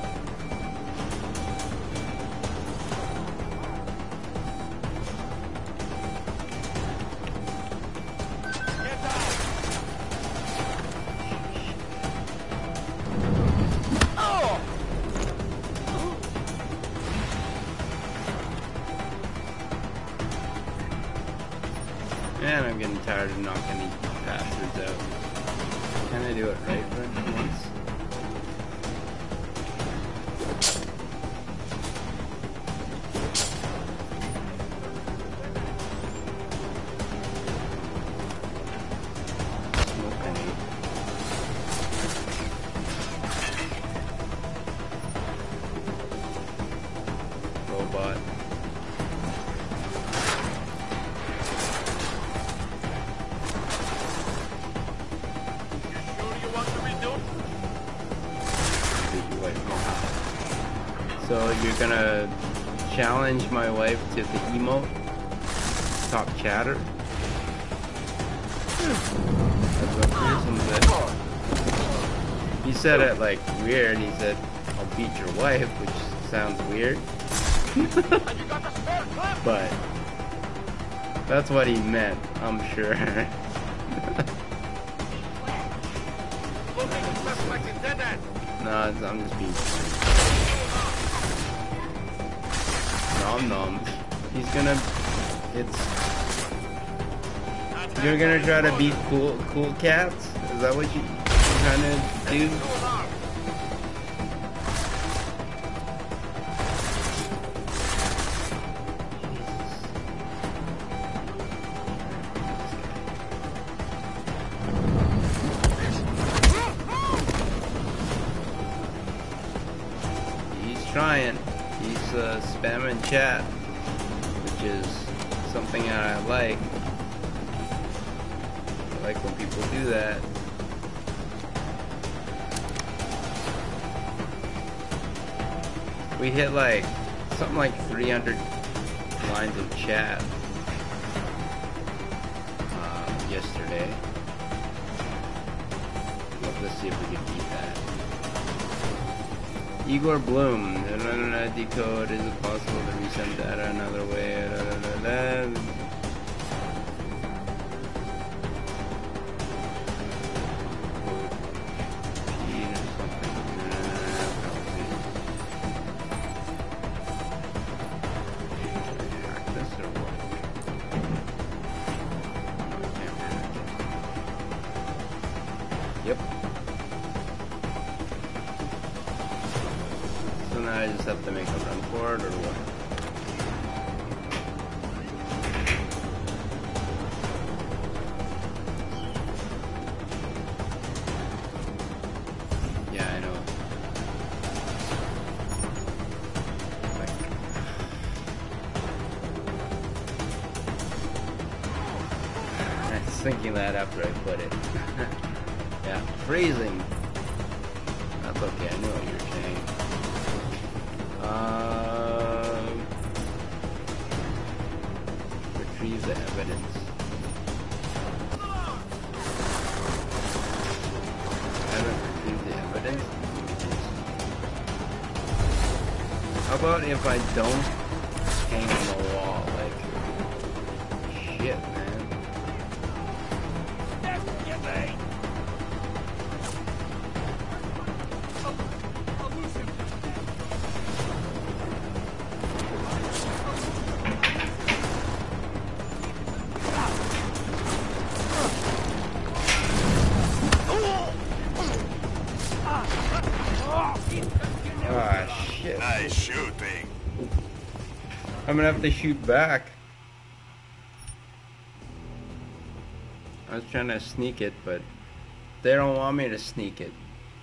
Man, I'm getting tired of knocking these bastards out. Can I do it right for once? Smoke grenade. Robot. So you're gonna challenge my wife to the emote? Top chatter? That's what Pearson said. He said it like weird. He said, I'll beat your wife, which sounds weird. But that's what he meant, I'm sure. No, it's, I'm just being nom nom. He's gonna. It's. You're gonna try to beat cool cool cats? Is that what you, you're trying to do? uh, spam in chat, which is something that I like. I like when people do that. We hit like something like three hundred lines of chat uh, yesterday. Let's see if we can beat that. Igor Bloom, decode, is it possible to resend data another way? Da, da, da, da. Thinking that after I put it. Yeah, freezing. That's okay, I knew what you were saying. Um, retrieve the evidence. I haven't retrieved the evidence. How about if I don't hang on the wall? Like, shit, man. I'm gonna have to shoot back. I was trying to sneak it, but they don't want me to sneak it.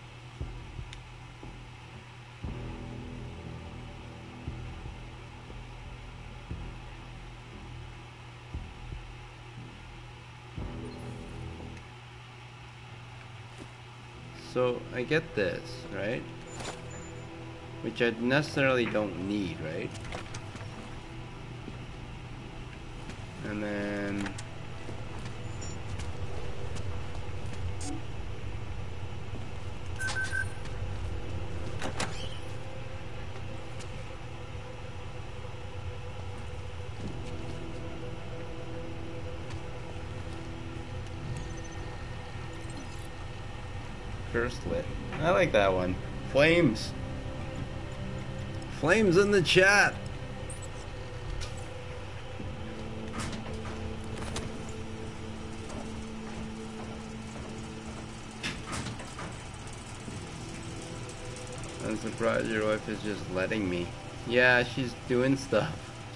So I get this, right? Which I necessarily don't need, right? And then First lit. I like that one. Flames. Flames in the chat. I'm surprised your wife is just letting me. Yeah, she's doing stuff.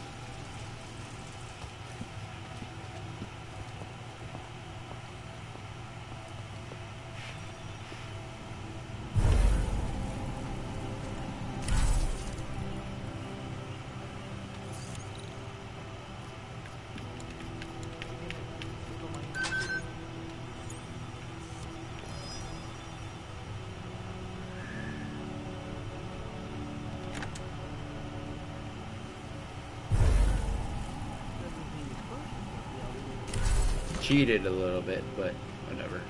Cheated a little bit, but whatever.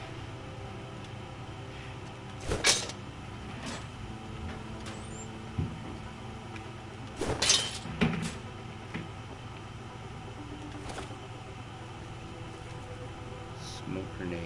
Smoke grenade.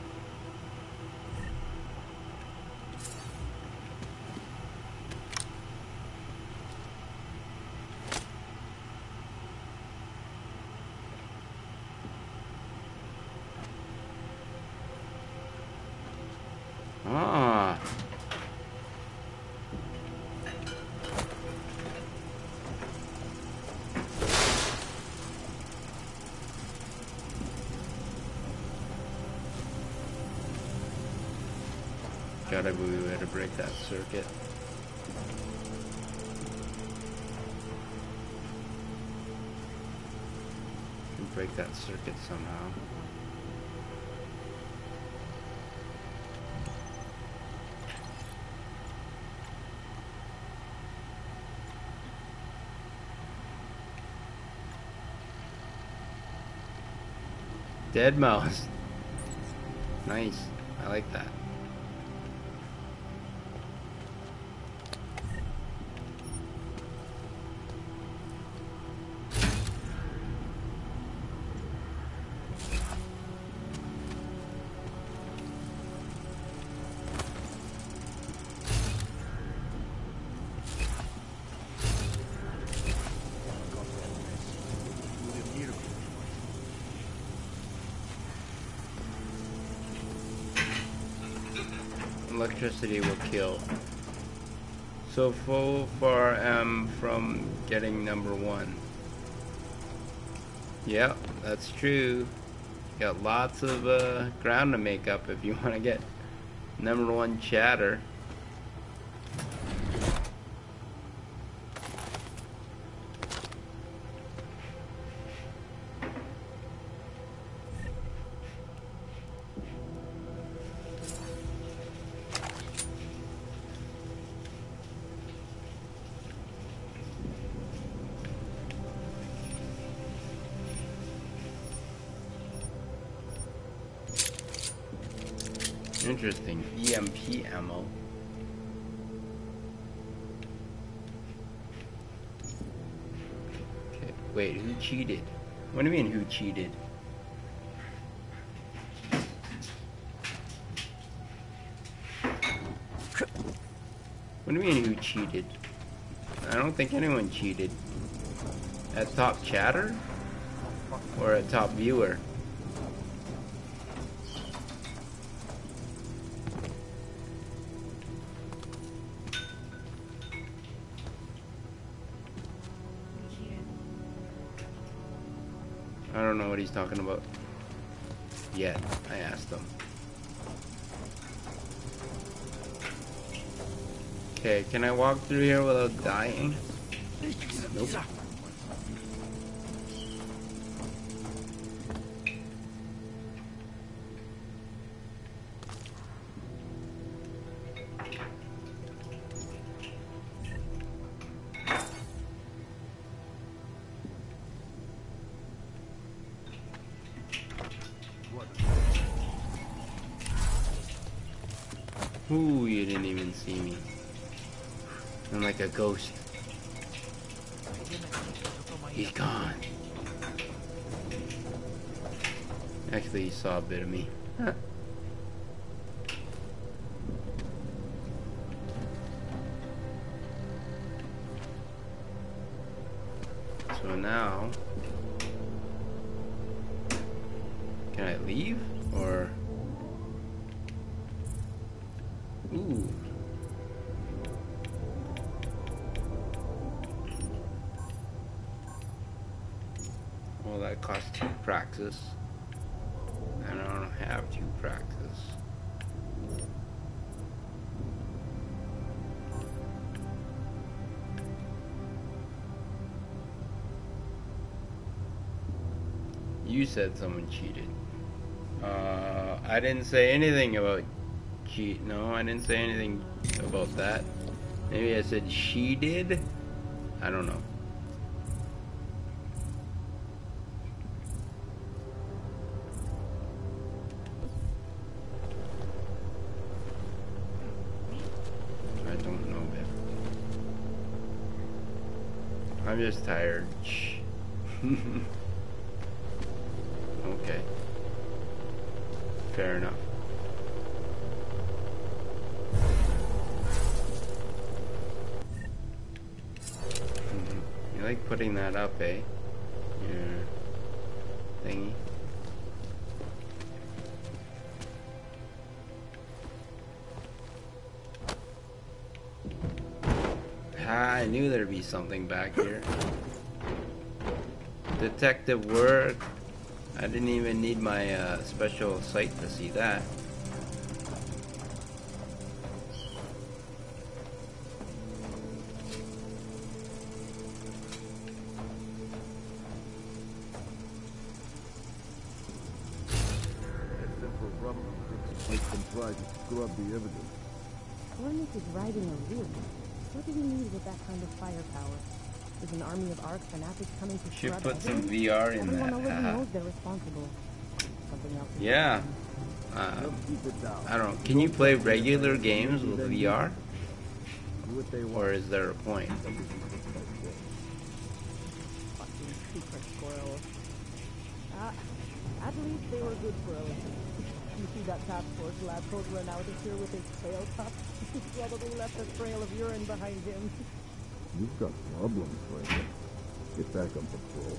Ah. Gotta be way to break that circuit. break that circuit somehow. Dead mouse. Nice. I like that. Electricity will kill. So far, far am from getting number one. Yep, that's true. Got lots of uh, ground to make up if you want to get number one chatter. Interesting. E M P ammo. Okay, wait, who cheated? What do you mean, who cheated? What do you mean, who cheated? I don't think anyone cheated. At top chatter? Or at top viewer? I don't know what he's talking about yet. I asked him. Okay, can I walk through here without dying? Nope. Ooh, you didn't even see me. I'm like a ghost. He's gone. Actually, he saw a bit of me. Huh. So now, can I leave or? Ooh. Well, that costs two praxis. And I don't have two praxis. You said someone cheated. Uh, I didn't say anything about cheat. No, I didn't say anything about that. Maybe I said she did. I don't know. I don't know, babe. I'm just tired. Okay. Fair enough. You like putting that up, eh? Your thingy. Ah, I knew there'd be something back here. Detective work. I didn't even need my uh, special sight to see that. I can try to scrub the evidence. Hornet is riding a wheel. What do we need with that kind of firepower? Is an army of Ark fanatics coming to Should scrub put some evidence? V R in Everyone that. already Uh, knows they're responsible. Something else is yeah. Uh, I don't know. Can you play regular games with V R? Or is there a point? fucking secret squirrels. Uh, at least they were good for a lesson. You see that task force lab coat run out of here with his tail tucked? He probably left a trail of urine behind him. You've got problems, Franklin. Get back on patrol.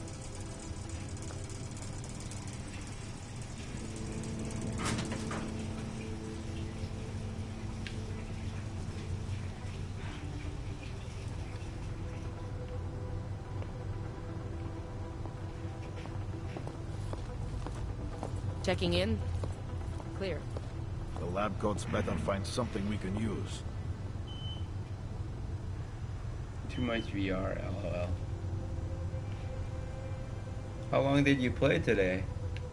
Checking in. Clear. The lab coats better find something we can use. Too much V R, lol. How long did you play today?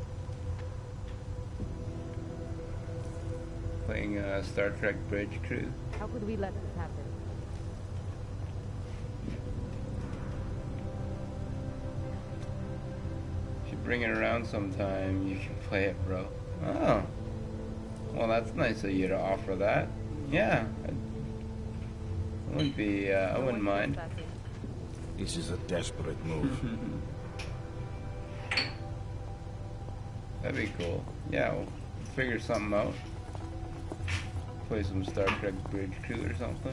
Playing uh, Star Trek Bridge Crew. How could we let this happen? Should bring it around sometime. You can play it, bro. Oh. Well, that's nice of you to offer that. Yeah. I wouldn't be, uh, I wouldn't mind. This is a desperate move. That'd be cool. Yeah, we'll figure something out. Play some Star Trek Bridge Crew or something.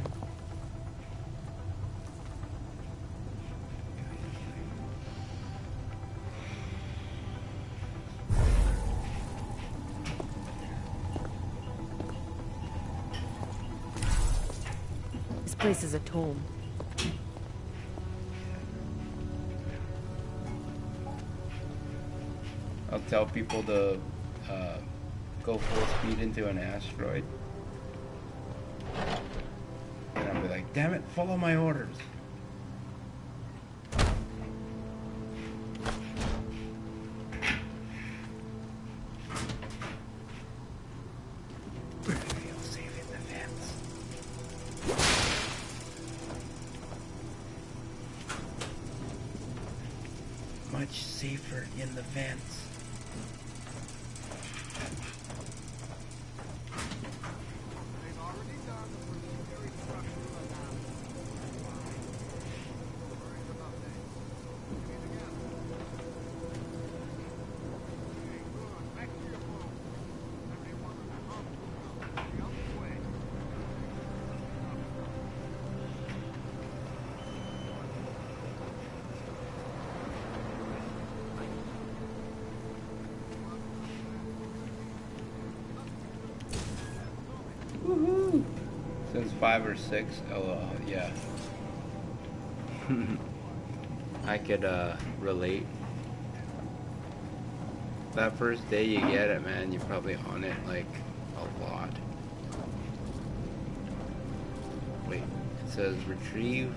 This place is a tomb. I'll tell people to uh, go full speed into an asteroid. And I'll be like, damn it, follow my orders. Feel safe in the vents. Much safer in the vents. Woohoo! Since five or six, lol, yeah. I could uh, relate. That first day you get it, man, you're probably on it like a lot. Wait, it says retrieve.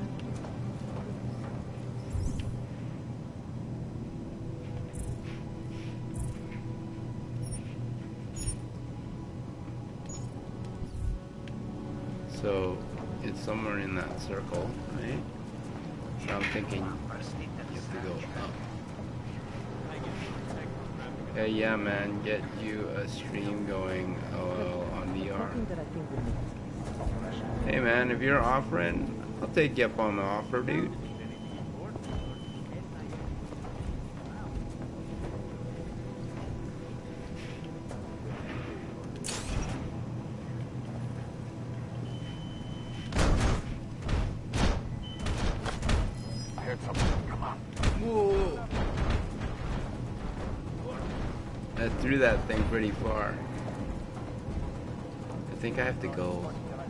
So it's somewhere in that circle, right? So I'm thinking you have to go up. Hey, yeah, man, get you a stream going lol on V R. Hey, man, if you're offering, I'll take you up on the offer, dude. I threw that thing pretty far. I think I have to go.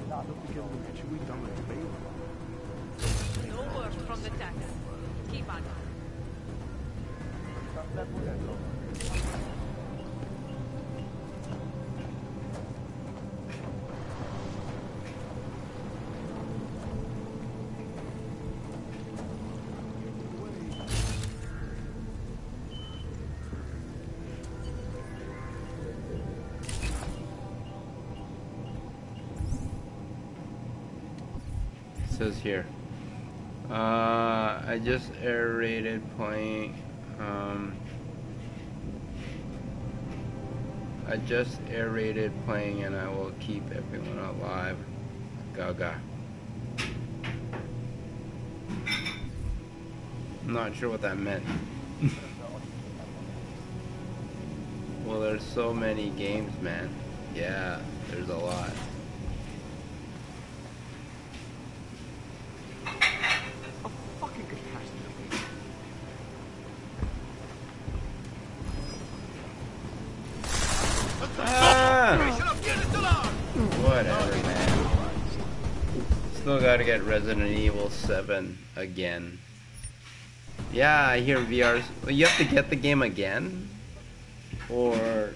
No word from the text. Keep on. says here. Uh, I just air rated playing. Um, I just air rated playing, and I will keep everyone alive. Gaga. I'm not sure what that meant. Well, there's so many games, man. Yeah, there's a lot. A fucking catastrophe. Ah! Whatever, man. Still gotta get Resident Evil seven again. Yeah, I hear V R's. Well, you have to get the game again? Or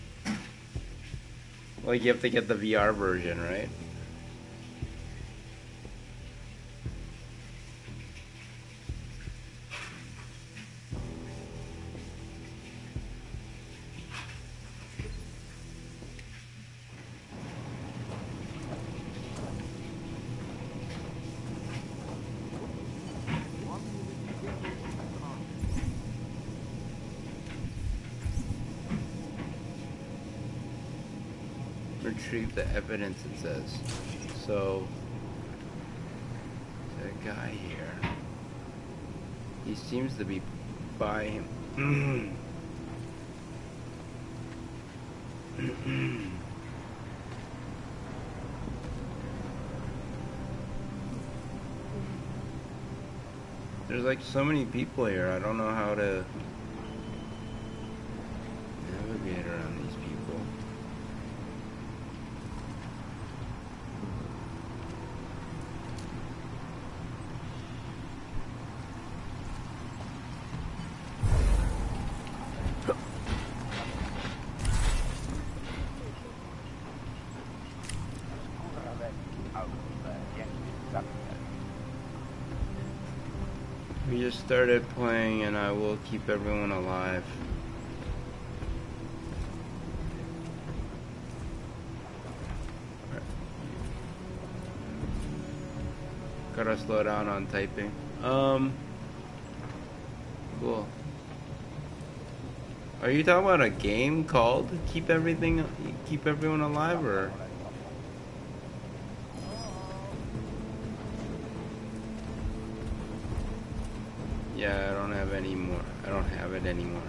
like you have to get the V R version, right? Retrieve the evidence, it says. So, the guy here, he seems to be by him. There's like so many people here, I don't know how to navigate around these people. We just started playing, and I will keep everyone alive. Right. Gotta slow down on typing. Um, cool. Are you talking about a game called Keep Everything, Keep Everyone Alive, or? Yeah, I don't have any more. I don't have it anymore.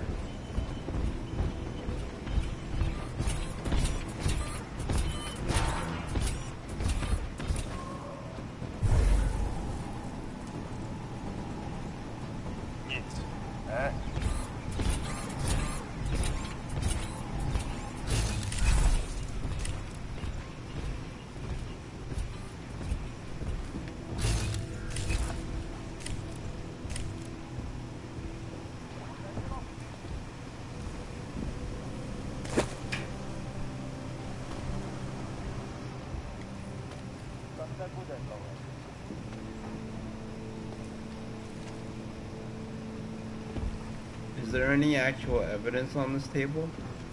Is there any actual evidence on this table?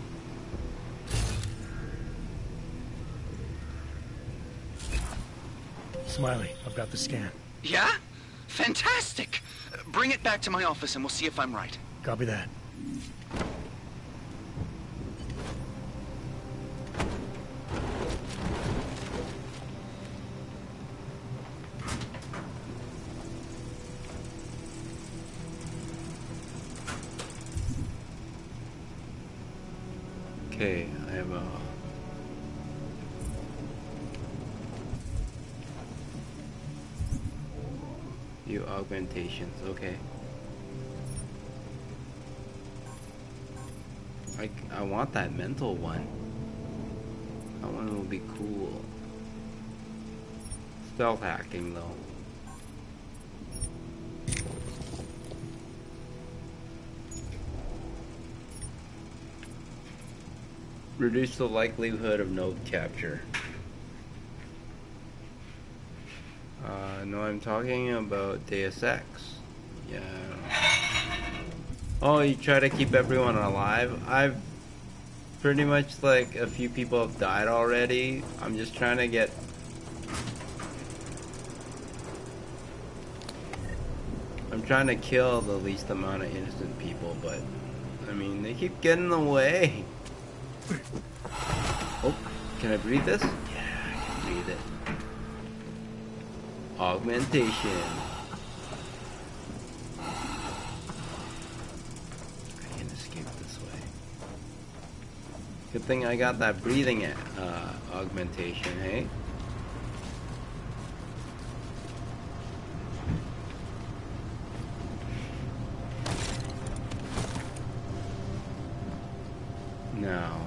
Smiley, I've got the scan. Yeah? Fantastic! Bring it back to my office and we'll see if I'm right. Copy that. Okay, I have a... few augmentations, okay. I, I want that mental one. That one will be cool. Stealth hacking though. Reduce the likelihood of node capture. Uh, no, I'm talking about Deus Ex. Yeah. Oh, you try to keep everyone alive? I've pretty much, like, a few people have died already. I'm just trying to get trying to kill the least amount of innocent people, but I mean, they keep getting in the way. Oh, can I breathe this? Yeah, I can breathe it. Augmentation. I can escape this way. Good thing I got that breathing uh, augmentation, hey? Now,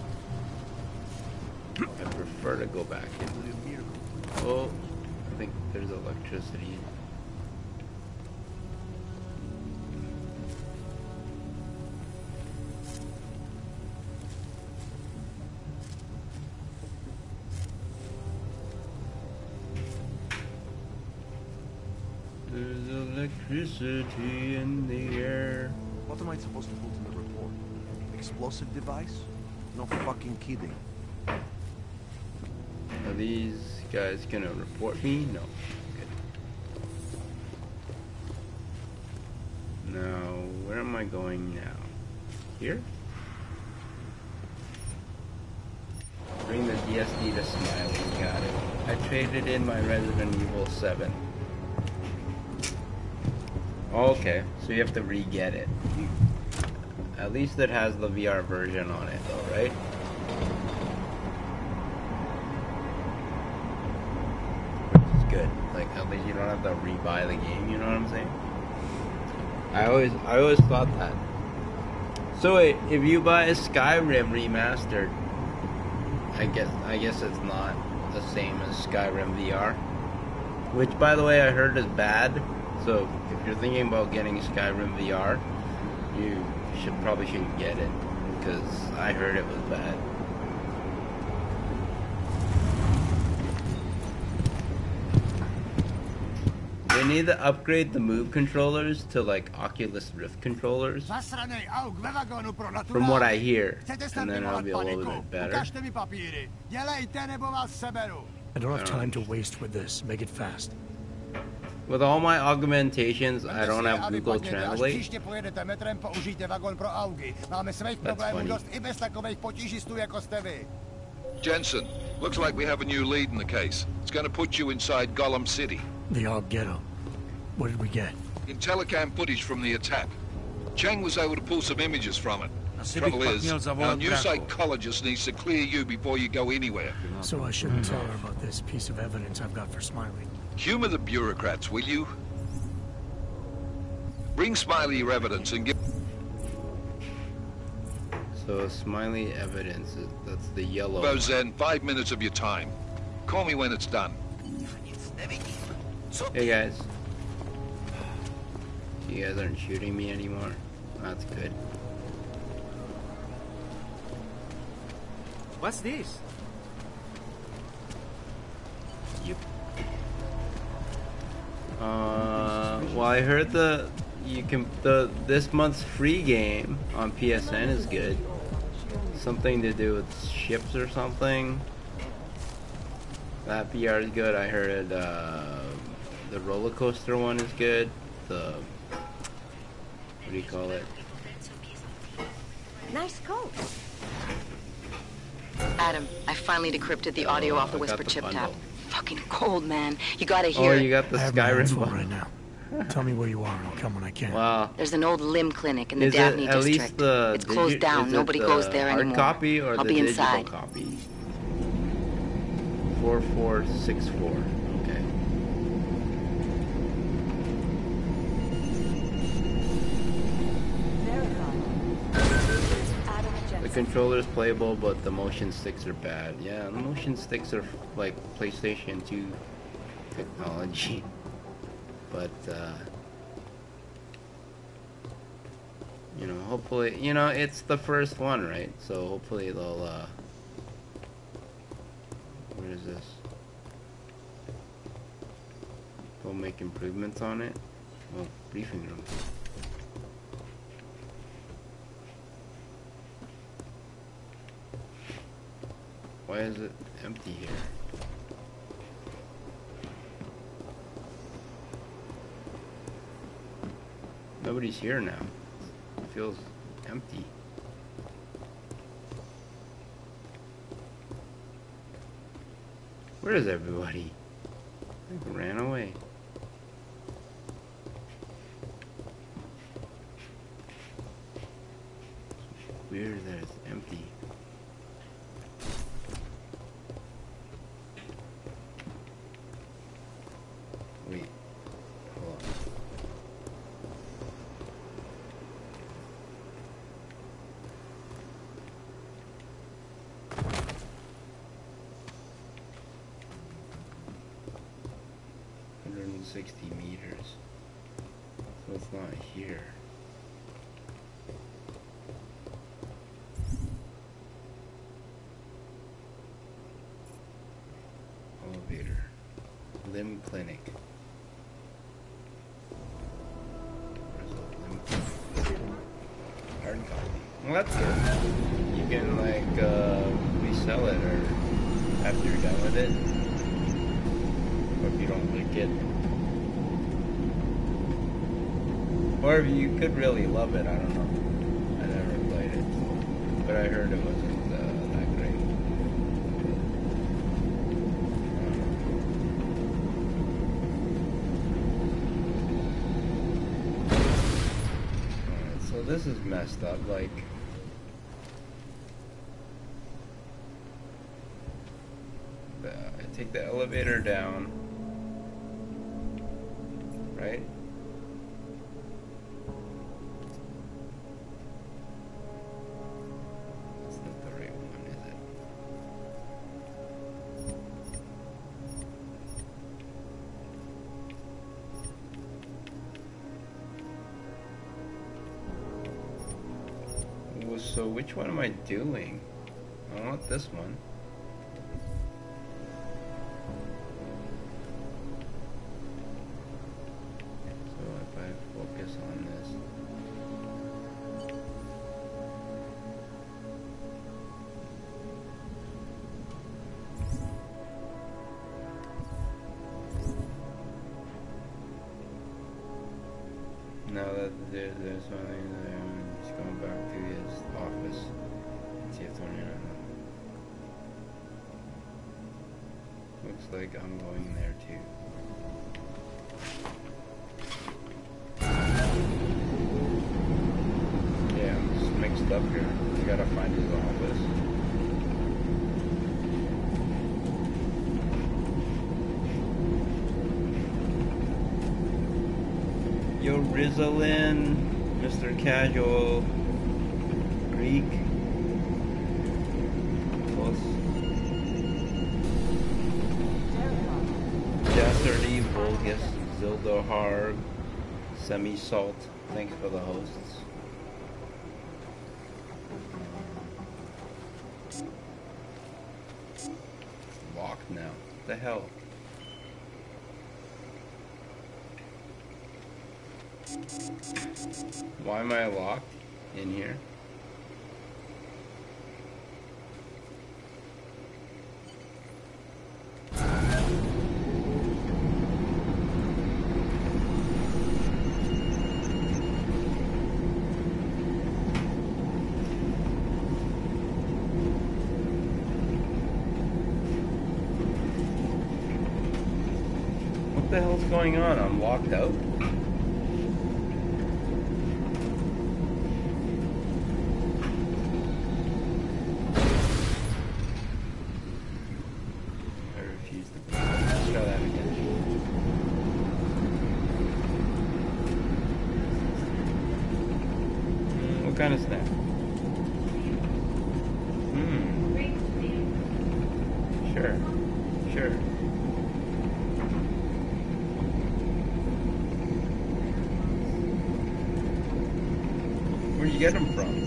I prefer to go back into the vehicle. Oh, I think there's electricity. There's electricity in the air. What am I supposed to put in the report? Explosive device? No fucking kidding. Are these guys gonna report me? No. Good. Now, where am I going now? Here? Bring the D S D to Smiley. Got it. I traded in my Resident Evil seven. Okay, so you have to re-get it. At least it has the V R version on it though, right? Which is good. Like, at least you don't have to rebuy the game, you know what I'm saying? I always I always thought that. So wait, if you buy a Skyrim remastered, I guess I guess it's not the same as Skyrim V R. Which, by the way, I heard is bad. So if you're thinking about getting Skyrim V R, you should probably shouldn't get it, because I heard it was bad. They need to upgrade the Move controllers to like Oculus Rift controllers, from what I hear, and then it'll be a little bit better. I don't have time to waste with this. Make it fast. With all my augmentations, I don't have Google Translate. That's funny. Jensen, looks like we have a new lead in the case. It's going to put you inside Gollum City. The Aug Ghetto. What did we get? In telecam footage from the attack. Cheng was able to pull some images from it. Trouble is, our new psychologist needs to clear you before you go anywhere. So I shouldn't tell her about this piece of evidence I've got for Smiley. Humor the bureaucrats, will you? Bring Smiley your evidence and give... So, Smiley evidence, that's the yellow. Suppose then, five minutes of your time. Call me when it's done. Hey guys. You guys aren't shooting me anymore. That's good. What's this? Yep. Uh, well, I heard the you can the this month's free game on P S N is good. Something to do with ships or something. That V R is good. I heard uh, the roller coaster one is good. The what do you call it? Nice coat. Adam, I finally decrypted the audio Oh, off the I got Whisper the chip bundle. tap. Fucking cold, man. You gotta hear Oh, it. you got the I have my hands Skyrim full one right now. Tell me where you are and I'll come when I can. Wow. There's an old limb clinic in the Is it Daphne at district. least the It's closed digi- down. is it Nobody the goes there hard anymore. copy or I'll the be digital inside. copy? Four four six four. Okay. The controller is playable, but the motion sticks are bad. Yeah, the motion sticks are like PlayStation two technology. But, uh, you know, hopefully, you know, it's the first one, right? So hopefully they'll, uh, what is this? They'll make improvements on it. Oh, briefing room. Why is it empty here? Nobody's here now. It feels empty. Where is everybody? They ran away. Weird that it's empty. Wait, hold on. one hundred sixty meters. So it's not here. Elevator. Limb clinic. Where's the limb clinic? Hard copy. Well, that's good. You can like uh, resell it or after you're done with it. Or if you don't like it. Or if you could really love it, I don't know. I never played it. But I heard it wasn't uh, that great. So this is messed up, like the, I take the elevator down, right? That's not the right one, is it? So which one am I doing? I want this one. So if I focus on this. Now that there, there's something there, I'm just going back to his office. See if Tony and I. Looks like I'm going there too. Yeah, I'm just mixed up here. I gotta find his office. Yo, Rizalin, Mister Casual, Greek, plus Jasserdy, Vulgus, Zildoharg, Semi-Salt, thanks for the hosts. Locked now. What the hell? Why am I locked in here? What the hell's going on? I'm locked out? What kind of snack? Hmm. Sure. Sure. Where'd you get them from?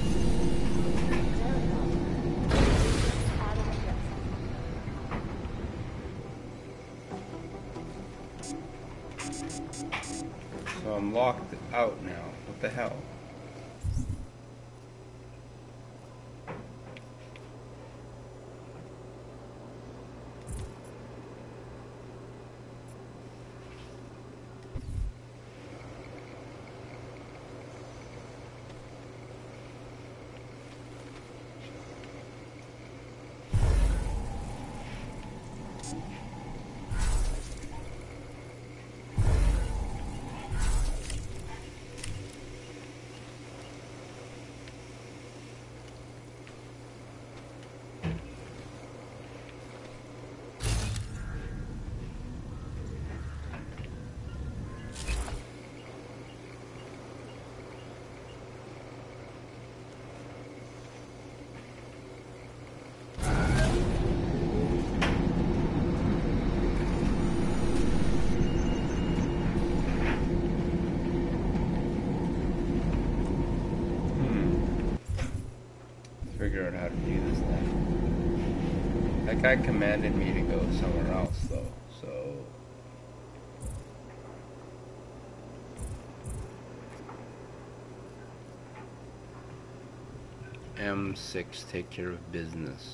So I'm locked out now. What the hell? figure out how to do this thing. That guy commanded me to go somewhere else, though, so... M six, take care of business.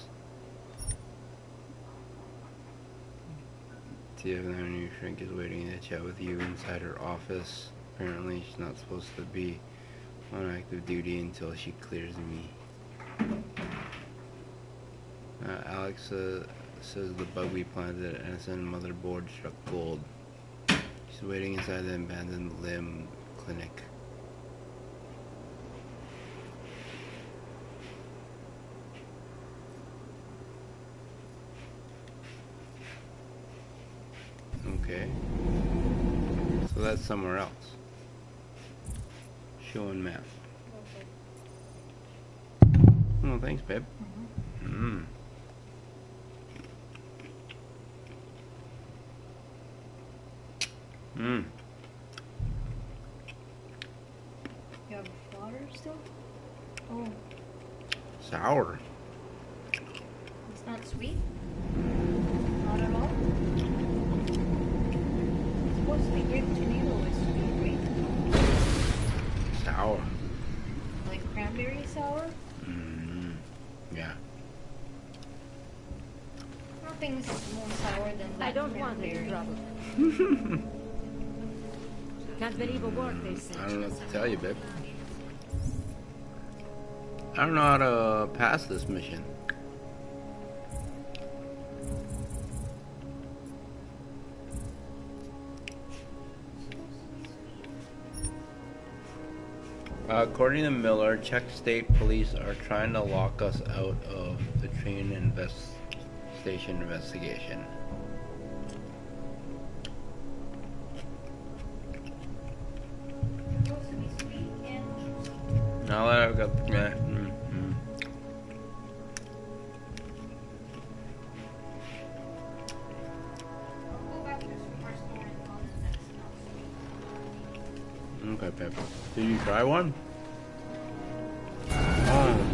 T F Avenue Shrink is waiting to chat with you inside her office. Apparently she's not supposed to be on active duty until she clears me. Uh, Alex uh, says the bug we planted at N S N motherboard struck gold. She's waiting inside the abandoned limb clinic. Okay. So that's somewhere else. Show and map. Oh, thanks, babe. Mm-hmm. Mm. Mm. You have water still? Oh. Sour. It's not sweet? Not at all? It's supposed to be grape tomato is sweet, right? Sour. Like cranberry sour? Mm-hmm. Yeah. Nothing's more sour than black I don't want cranberry. any trouble. Can't believe a word they said. I don't know what to tell you, babe. I don't know how to pass this mission. Uh, according to Miller, Czech state police are trying to lock us out of the train invest station investigation. Supposed to be sweet and Now that I've got the yeah, mm-hmm. I'll go back to the superstore and tell them that it's not sweet. Okay, Pepper. Did you try one? Oh.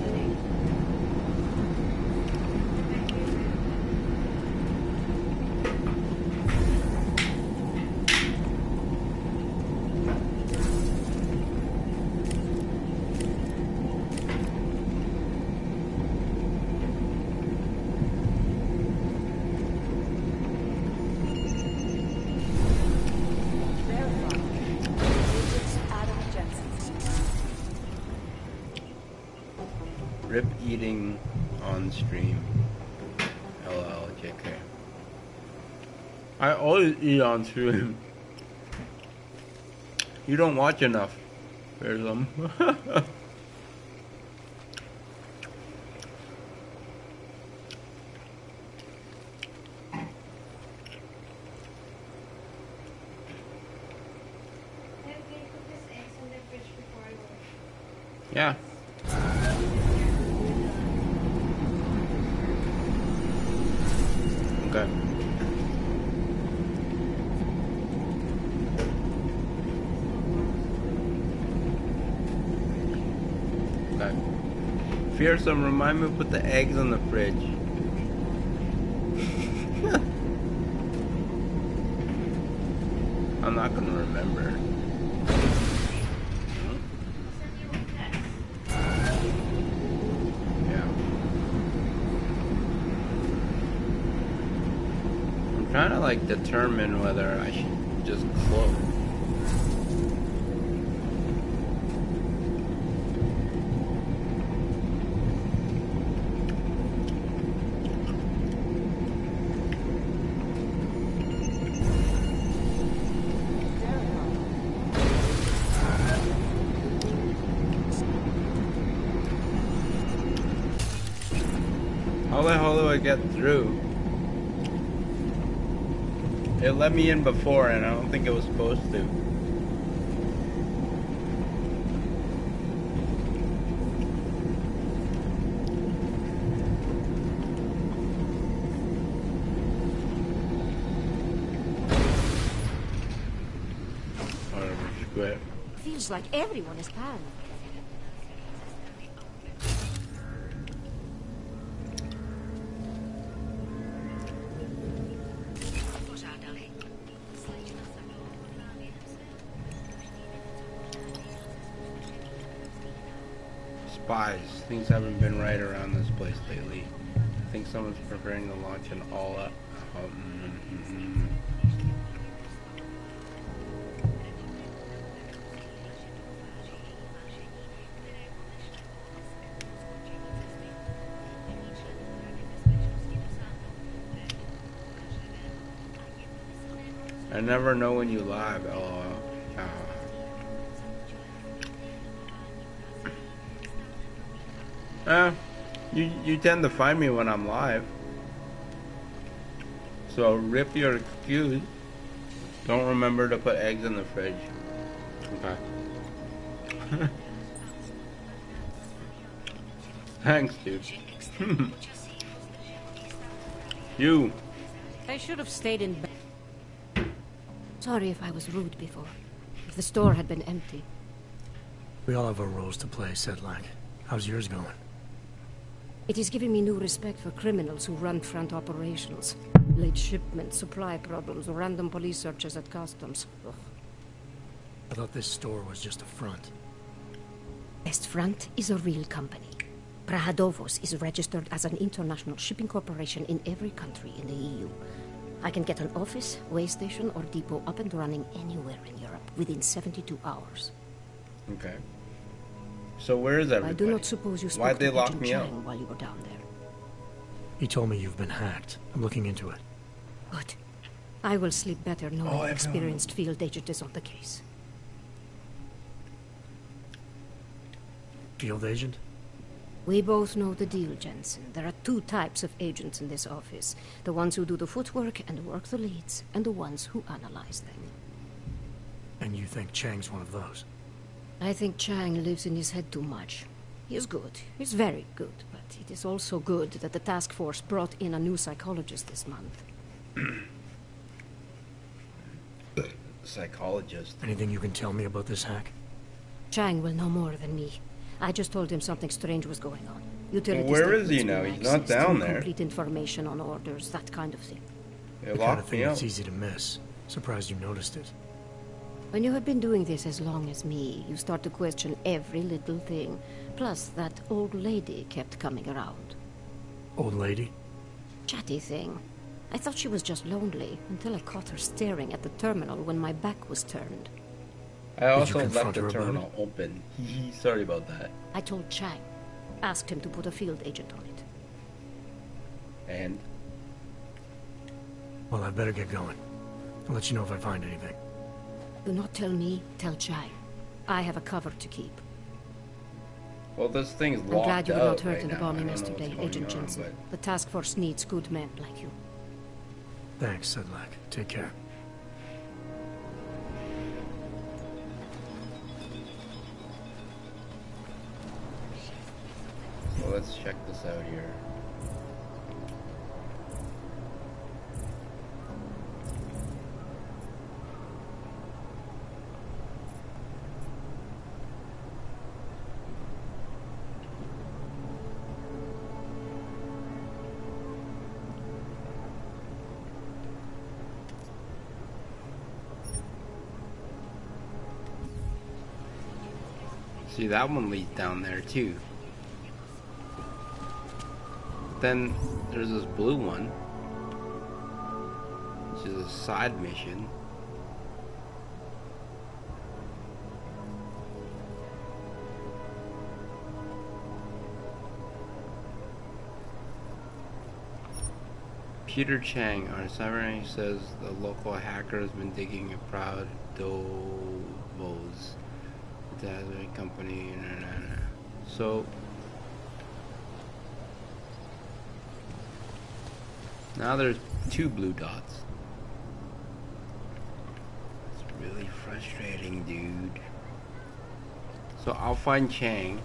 Rip eating on stream. L L J K. I always eat on stream. You don't watch enough. There's some. Yeah. Okay. Okay. Fearsome, remind me to put the eggs in the fridge. I'm not gonna remember. Trying to like determine whether I should just close. How the hell do I get through? It let me in before, and I don't think it was supposed to. Whatever, screw it. Feels like everyone is panicked. Spies. Things haven't been right around this place lately. I think someone's preparing to launch an all-out... Um, I never know when you live, lol. Uh, uh, you, you tend to find me when I'm live. So rip your excuse. Don't remember to put eggs in the fridge. Okay. Thanks, dude. You. I should have stayed in bed. Sorry if I was rude before. If the store had been empty. We all have our roles to play, Sedlak. How's yours going? It is giving me new respect for criminals who run front operations. Late shipments, supply problems, random police searches at customs. Ugh. I thought this store was just a front. Best Front is a real company. Prahadovos is registered as an international shipping corporation in every country in the E U. I can get an office, way station, or depot up and running anywhere in Europe within seventy-two hours. Okay. So where is everybody? I do not suppose you spoke Why'd they to lock Agent me out? Chang while you were down there. He told me you've been hacked. I'm looking into it. Good. I will sleep better knowing Oh, an everyone. experienced field agent is on the case. Field agent? We both know the deal, Jensen. There are two types of agents in this office. The ones who do the footwork and work the leads, and the ones who analyze them. And you think Chang's one of those? I think Chang lives in his head too much. He is good. He's very good. But it is also good that the task force brought in a new psychologist this month. Psychologist. Anything you can tell me about this hack? Chang will know more than me. I just told him something strange was going on. Utility Well, where is he statements now? were He's not accessed, down there. Complete information on orders, that kind of thing. They The kind of locked thing me that's out. easy to miss. Surprised you noticed it. When you have been doing this as long as me, you start to question every little thing. Plus, that old lady kept coming around. Old lady? Chatty thing. I thought she was just lonely, until I caught her staring at the terminal when my back was turned. I also confront left the her about terminal open. Hee Sorry about that. I told Chang. Asked him to put a field agent on it. And? Well, I better get going. I'll let you know if I find anything. Do not tell me, tell Chang. I have a cover to keep. Well, this thing's I'm locked glad you were out not hurt right in the now. bombing I don't know yesterday, what's going Agent on, Jensen. but- The task force needs good men like you. Thanks, Sedlak. Take care. So let's check this out here. See, that one leads down there too. Then there's this blue one, which is a side mission. Peter Chang, our cybernetic, says the local hacker has been digging a proud Dovos Dazzling company. Nah, nah, nah. So now there's two blue dots. It's really frustrating, dude. So I'll find Chang.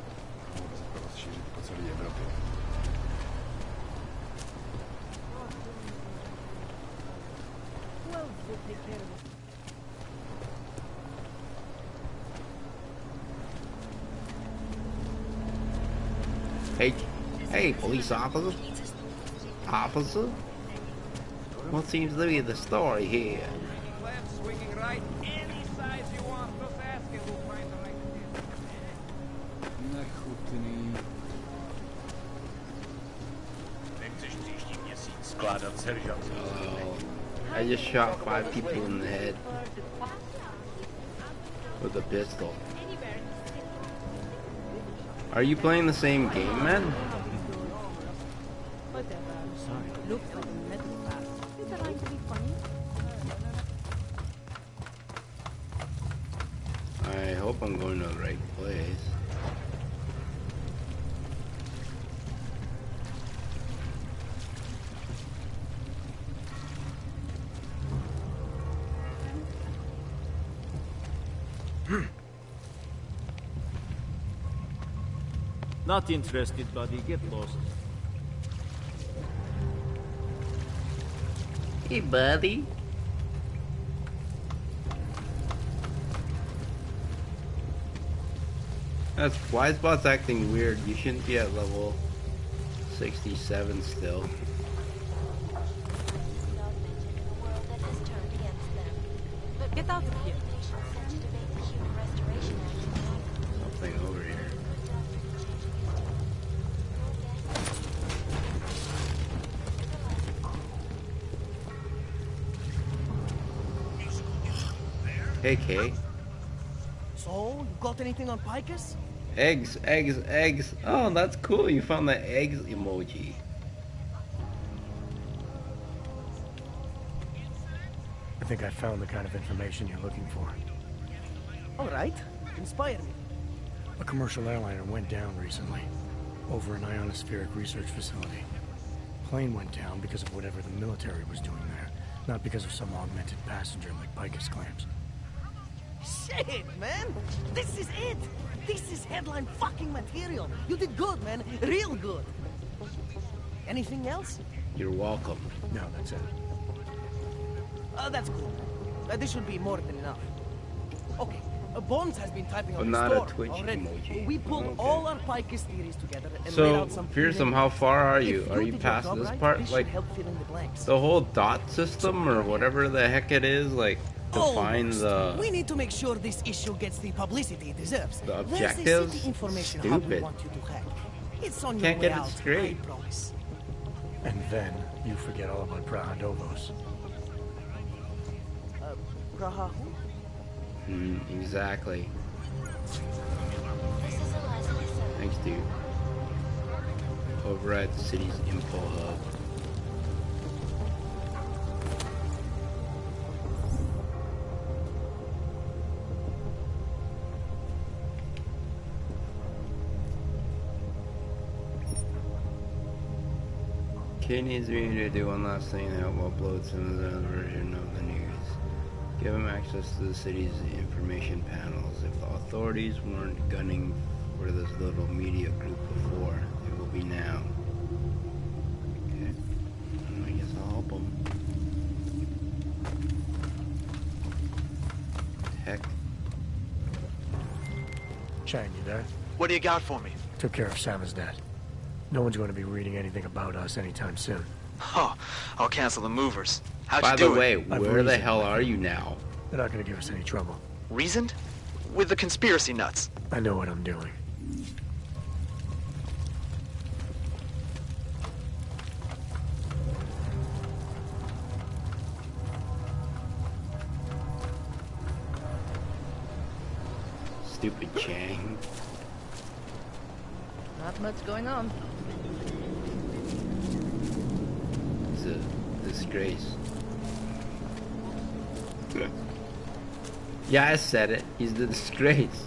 Hey, hey, police officer. Officer? What seems to be the story here? Left, swinging right, any size you want. Just ask and we'll find the right fit. Oh, I just shot five people in the head with a pistol. Are you playing the same game, man? I hope I'm going to the right place. Not interested, buddy. Get lost. Hey, buddy. That's Wisebot's acting weird. You shouldn't be at level sixty-seven still. Get out of here. Something over here. Hey, Kay. So, you got anything on Picus? Eggs, eggs, eggs. Oh, that's cool. You found the eggs emoji. I think I found the kind of information you're looking for. All right. Inspire me. A commercial airliner went down recently, over an ionospheric research facility. Plane went down because of whatever the military was doing there, not because of some augmented passenger like Picus claims. Shit, man! This is it! This is headline fucking material! You did good, man. Real good. Anything else? You're welcome. No, that's it. Uh, that's cool. Uh, this should be more than enough. Okay, uh, Bones has been typing But on not the a store Twitch already. emoji. We pulled Okay. all our Picus theories together and laid So, out some... Fearsome, how far are you? If Are you did your past job this right, part? this should Like, help fill in the blanks. the whole dot system or whatever the heck it is, like, to find Almost. the... We need to make sure this issue gets the publicity it deserves. The There's a objectives? city information hub we Stupid. want you to hack. It's on Can't your way get it out, straight. I promise. And then you forget all about Prahadovos. Uh, Praha who? Mm, exactly. Thanks, dude. Override the city's info hub. Kid needs me to do one last thing to help upload some of the other version of the news. Give him access to the city's information panels. If the authorities weren't gunning for this little media group before, it will be now. Okay. I guess I'll help him. Heck. Chang, you there? What do you got for me? Took care of Samizdat. No one's going to be reading anything about us anytime soon. Oh, I'll cancel the movers. How'd By you do the way, it? where the hell are you now? They're not going to give us any trouble. Reasoned? With the conspiracy nuts. I know what I'm doing. Stupid Chang. Not much going on. It's a disgrace. Yeah, I said it. He's the disgrace.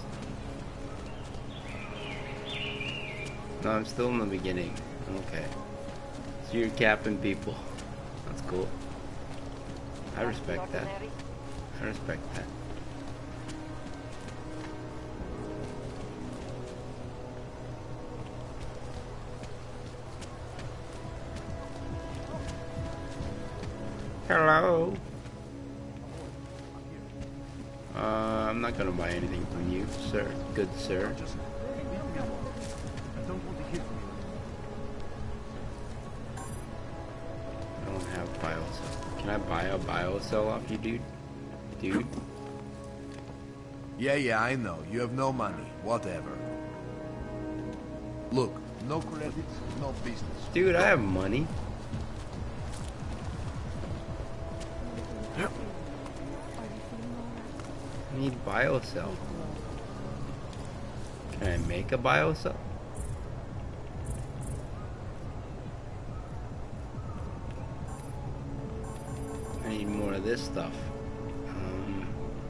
No, I'm still in the beginning. Okay. So you're capping people. That's cool. I respect that. I respect that. Hello. Uh, I'm not gonna buy anything from you, sir. Good sir. I don't have biocell. Can I buy a biocell off you, dude? Dude? Yeah, yeah, I know. You have no money. Whatever. Look, no credits, no business. Dude, I have money. I need biocell. Can I make a biocell? I need more of this stuff. Um,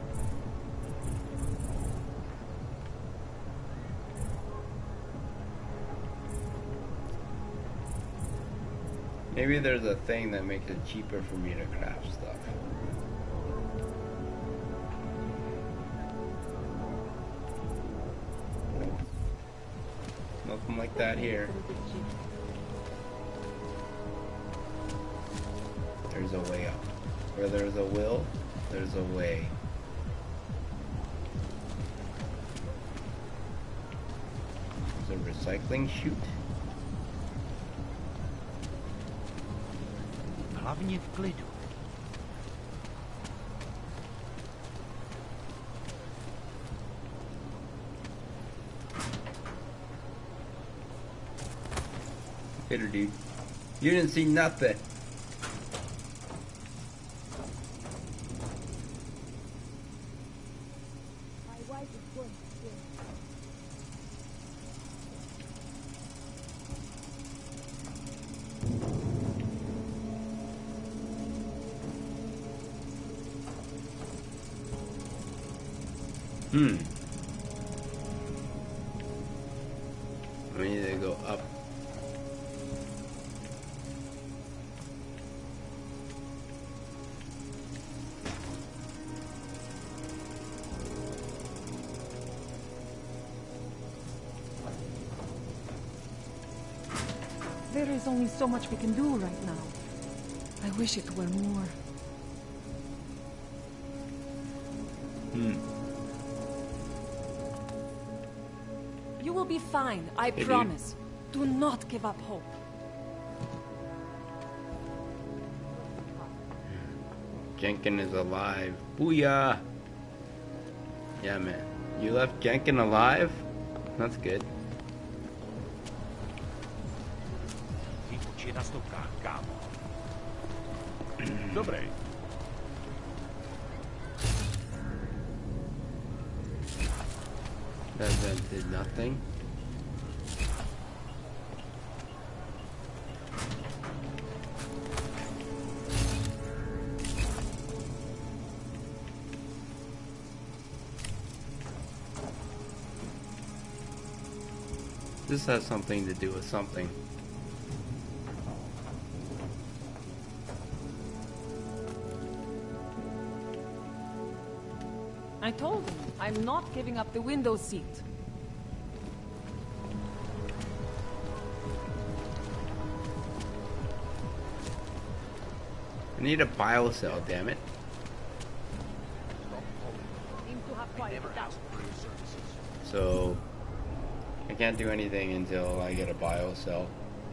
maybe there's a thing that makes it cheaper for me to craft stuff. Nope. Nothing like that here. There's a way up. Where there's a will, there's a way. There's a recycling chute. Hlavně v klidu. Hitter, dude. You didn't see nothing. Hmm. We need to go up. There is only so much we can do right now. I wish it were more. Hmm. You will be fine, I Hey, dude. promise. Do not give up hope. Jenkin is alive. Booyah! Yeah, man. You left Jenkin alive? That's good. Výpočí na stopkách, kámo. Dobrý. That vent did nothing. This has something to do with something. I told him I'm not giving up the window seat. I need a biocell, damn it. Seem to have quieted down. So I can't do anything until I get a biocell.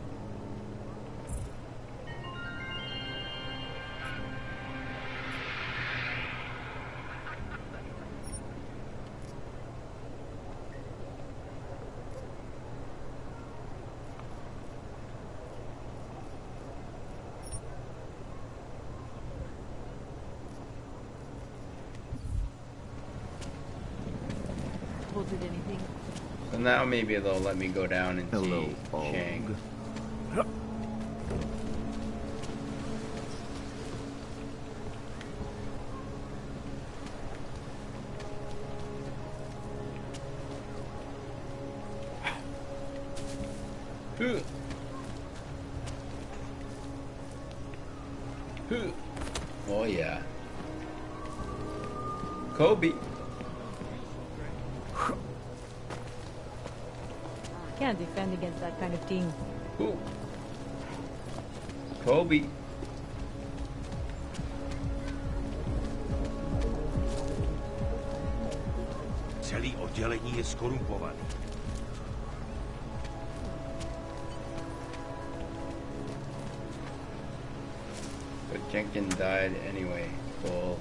Will did anything? So now maybe they'll let me go down and Hello, see Og. Chang. Huh. Huh. Oh yeah. Kobe. Can't defend against that kind of team. Who? Kobe. Celý oddělení je skorumpovaný. But Jenkins died anyway. Cool.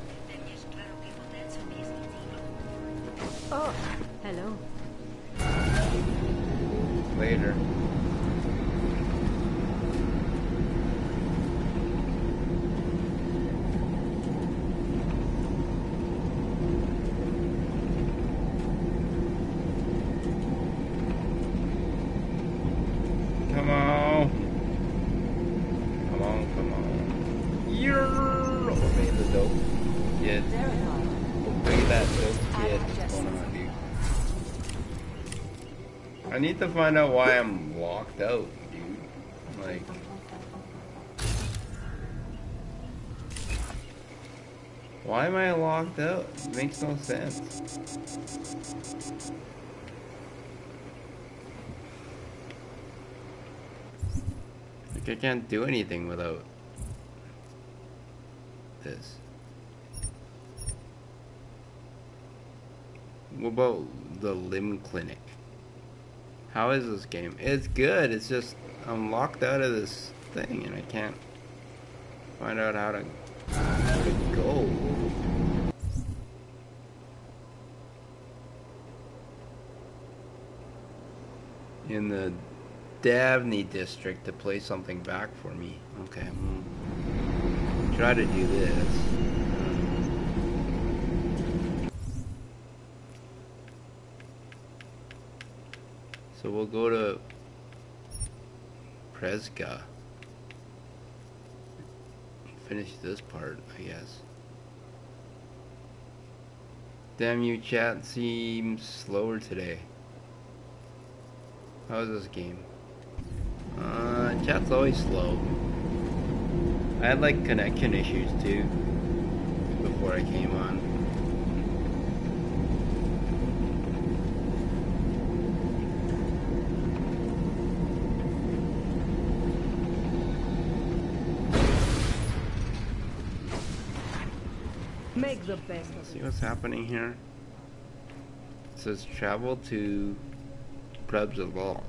Oh, hello. Later. I need to find out why I'm locked out, dude. Like... Why am I locked out? It makes no sense. Like, I can't do anything without this. What about the limb clinic? How is this game? It's good, it's just I'm locked out of this thing and I can't find out how to, how to go. In the Davni district to play something back for me. Okay, we'll try to do this. So we'll go to Prezga. Finish this part, I guess. Damn you, chat seems slower today. How is this game? Uh, chat's always slow. I had like connection issues too before I came on. Make the best of it. See what's happening here? It says travel to Prebzalal.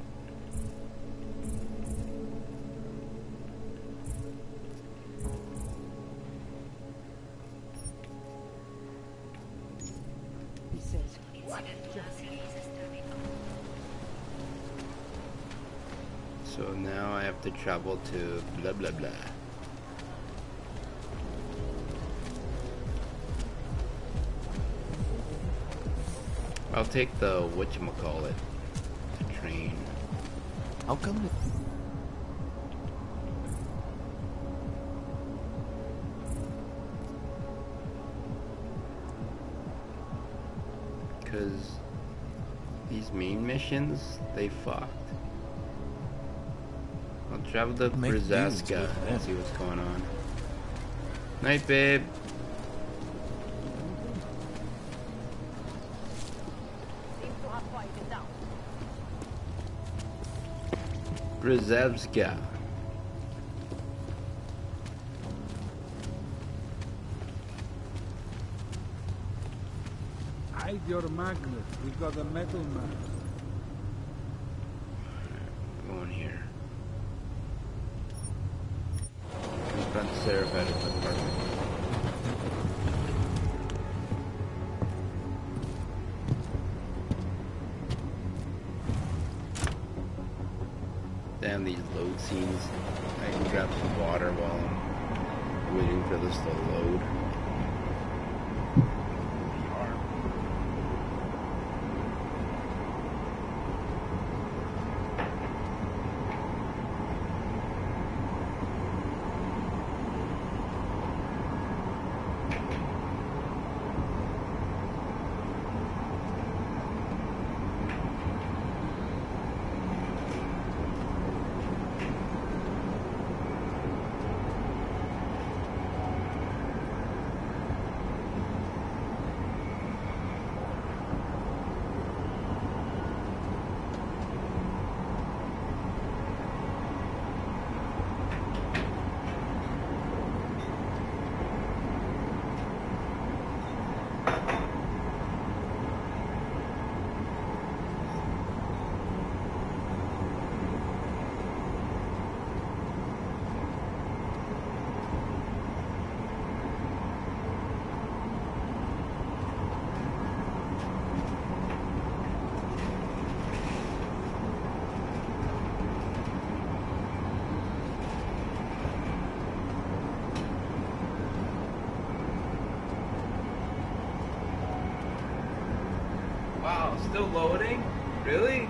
He says, what? So now I have to travel to blah blah blah. I'll take the whatchamacallit, the train. How come it... Cause these main missions, they fucked. I'll travel to Brzezinska and see what's going on. Night, babe. Brzezinska. Hide your magnet. We got a metal man. Going here. Confront Seraph at his apartment. Damn these load scenes. I can grab some water while I'm waiting for this to load. Wow, still loading? Really?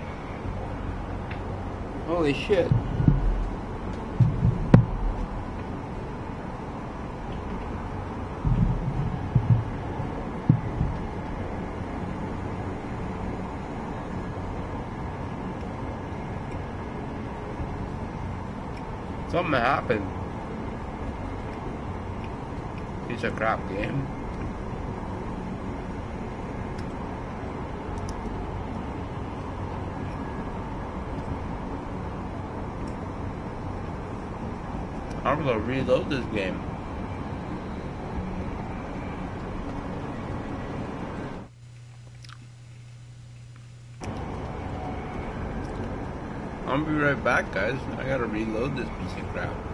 Holy shit. Something happened. Piece of crap game. I'm gonna reload this game. I'll be right back, guys. I gotta reload this piece of crap.